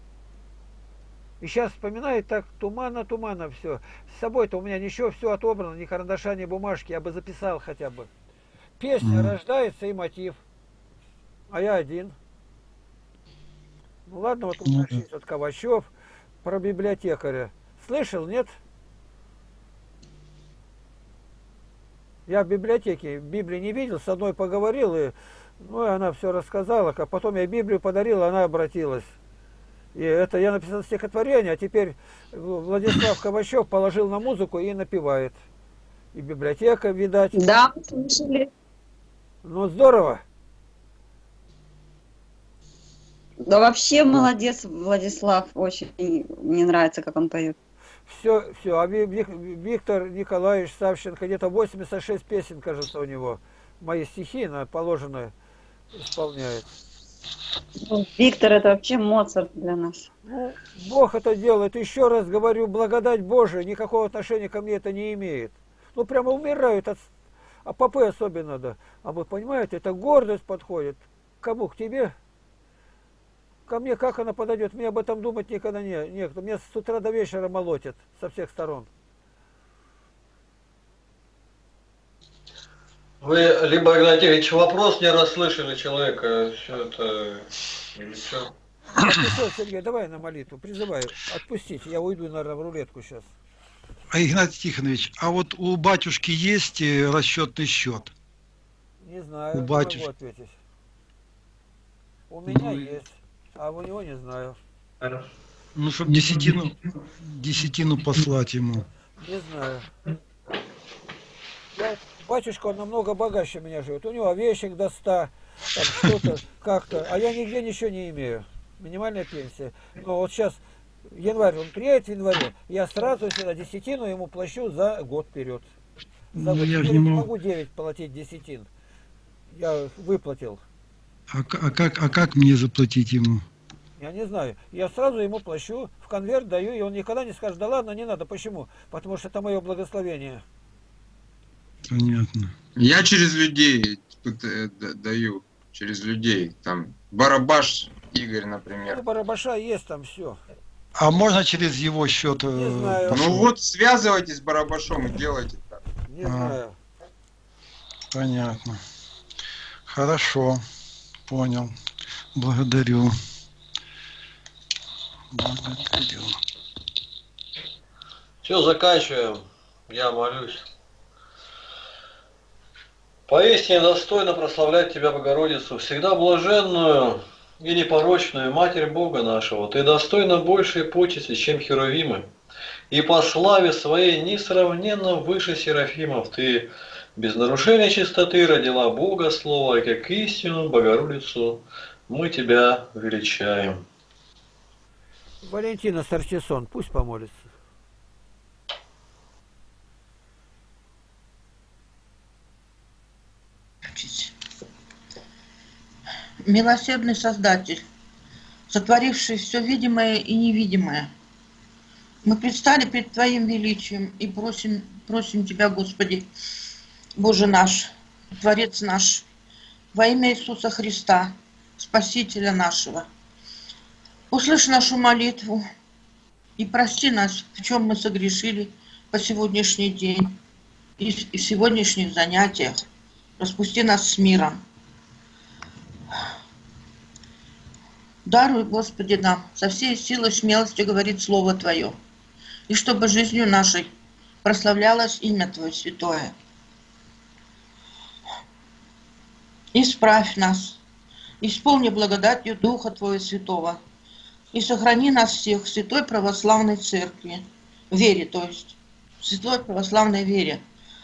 И сейчас вспоминаю, так туманно все. С собой-то у меня ничего, все отобрано, ни карандаша, ни бумажки, я бы записал хотя бы. Песня рождается и мотив. А я один. Ну ладно, вот у нас есть вот Ковачев про библиотекаря. Слышал, нет? Я в библиотеке Библии не видел, с одной поговорил, и ну, она все рассказала, а потом я Библию подарил, она обратилась. И это я написал стихотворение, а теперь Владислав Ковачев положил на музыку и напевает. И библиотека, видать. Да, слышали. Ну, здорово. Да вообще молодец, Владислав. Очень мне нравится, как он поет. Все. А Виктор Николаевич Савченко, где-то 86 песен, кажется, у него. Мои стихи на положенное исполняет. Виктор, это вообще Моцарт для нас. Ну, Бог это делает. Еще раз говорю, благодать Божия никакого отношения ко мне это не имеет. Ну, прямо умирают, а попы особенно, да. А вы понимаете, это гордость подходит. Кому? К тебе? Ко мне как она подойдет? Мне об этом думать никогда некогда. Меня с утра до вечера молотят со всех сторон. Вы, либо, Игнатий Ильич, вопрос не расслышали человека, все это, или что? Сергей, давай на молитву, призывай, отпустите, я уйду, наверное, в рулетку сейчас. А Игнатий Тихонович, а вот у батюшки есть расчетный счет? Не знаю, у не батюшки. могу ответить. У меня есть, а у него не знаю. Ну, чтобы десятину послать ему. Не знаю. Батюшка, он намного богаче меня живет. У него овечек до 100, там что-то, как-то. А я нигде ничего не имею. Минимальная пенсия. Но вот сейчас январь, он приедет в январе, я сразу сюда десятину ему плачу за год вперед. За Ну, год. я же Теперь не не могу. могу 9 платить десятин. Я выплатил. А как мне заплатить ему? Я не знаю. Я сразу ему плачу, в конверт даю, и он никогда не скажет, да ладно, не надо. Почему? Потому что это мое благословение. Понятно. Я через людей даю, через людей. Там Барабаш Игорь, У например. Барабаша есть там все. А можно через его счет? Не знаю. Ну вот, связывайтесь с Барабашом и делайте так. Не знаю. Понятно. Хорошо. Понял. Благодарю. Благодарю. Все, заканчиваем. Я молюсь. Поистине достойно прославлять Тебя, Богородицу, всегда блаженную и непорочную Матерь Бога нашего. Ты достойна большей почести, чем херувимы, и по славе своей несравненно выше серафимов. Ты без нарушения чистоты родила Бога Слова, и как истину Богородицу мы Тебя величаем. Валентина Сарчесон, пусть помолится. Милосердный Создатель, сотворивший все видимое и невидимое, мы предстали пред Твоим величием и просим Тебя, Господи, Боже наш, Творец наш, во имя Иисуса Христа, Спасителя нашего. Услышь нашу молитву и прости нас, в чем мы согрешили по сегодняшний день и в сегодняшних занятиях. Распусти нас с миром. Даруй, Господи, нам со всей силой смелостью говорить Слово Твое, и чтобы жизнью нашей прославлялось имя Твое святое. Исправь нас, исполни благодатью Духа Твоего Святого, и сохрани нас всех в Святой Православной Церкви, вере, то есть, в Святой Православной вере.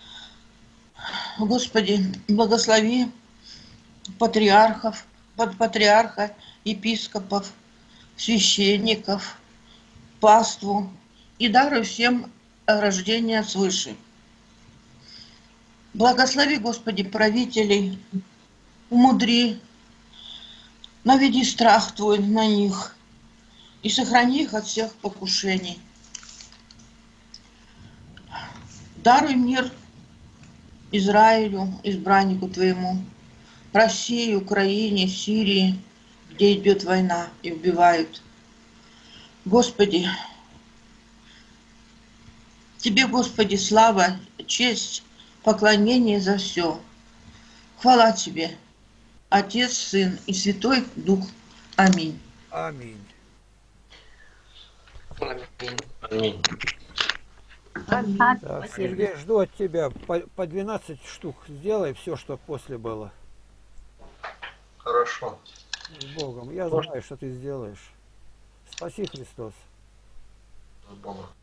Господи, благослови патриархов, патриарха, епископов, священников, паству и даруй всем рождение свыше. Благослови, Господи, правителей, умудри, наведи страх Твой на них и сохрани их от всех покушений. Даруй мир Израилю, избраннику Твоему, России, Украине, Сирии, где идет война и убивают. Господи, Тебе, Господи, слава, честь, поклонение за все. Хвала Тебе, Отец, Сын и Святой Дух. Аминь. Аминь. Аминь. Так, Сергей, жду от тебя по 12 штук. Сделай все, что после было. Хорошо. С Богом. Я знаю, что ты сделаешь. Спаси Христос. С Богом.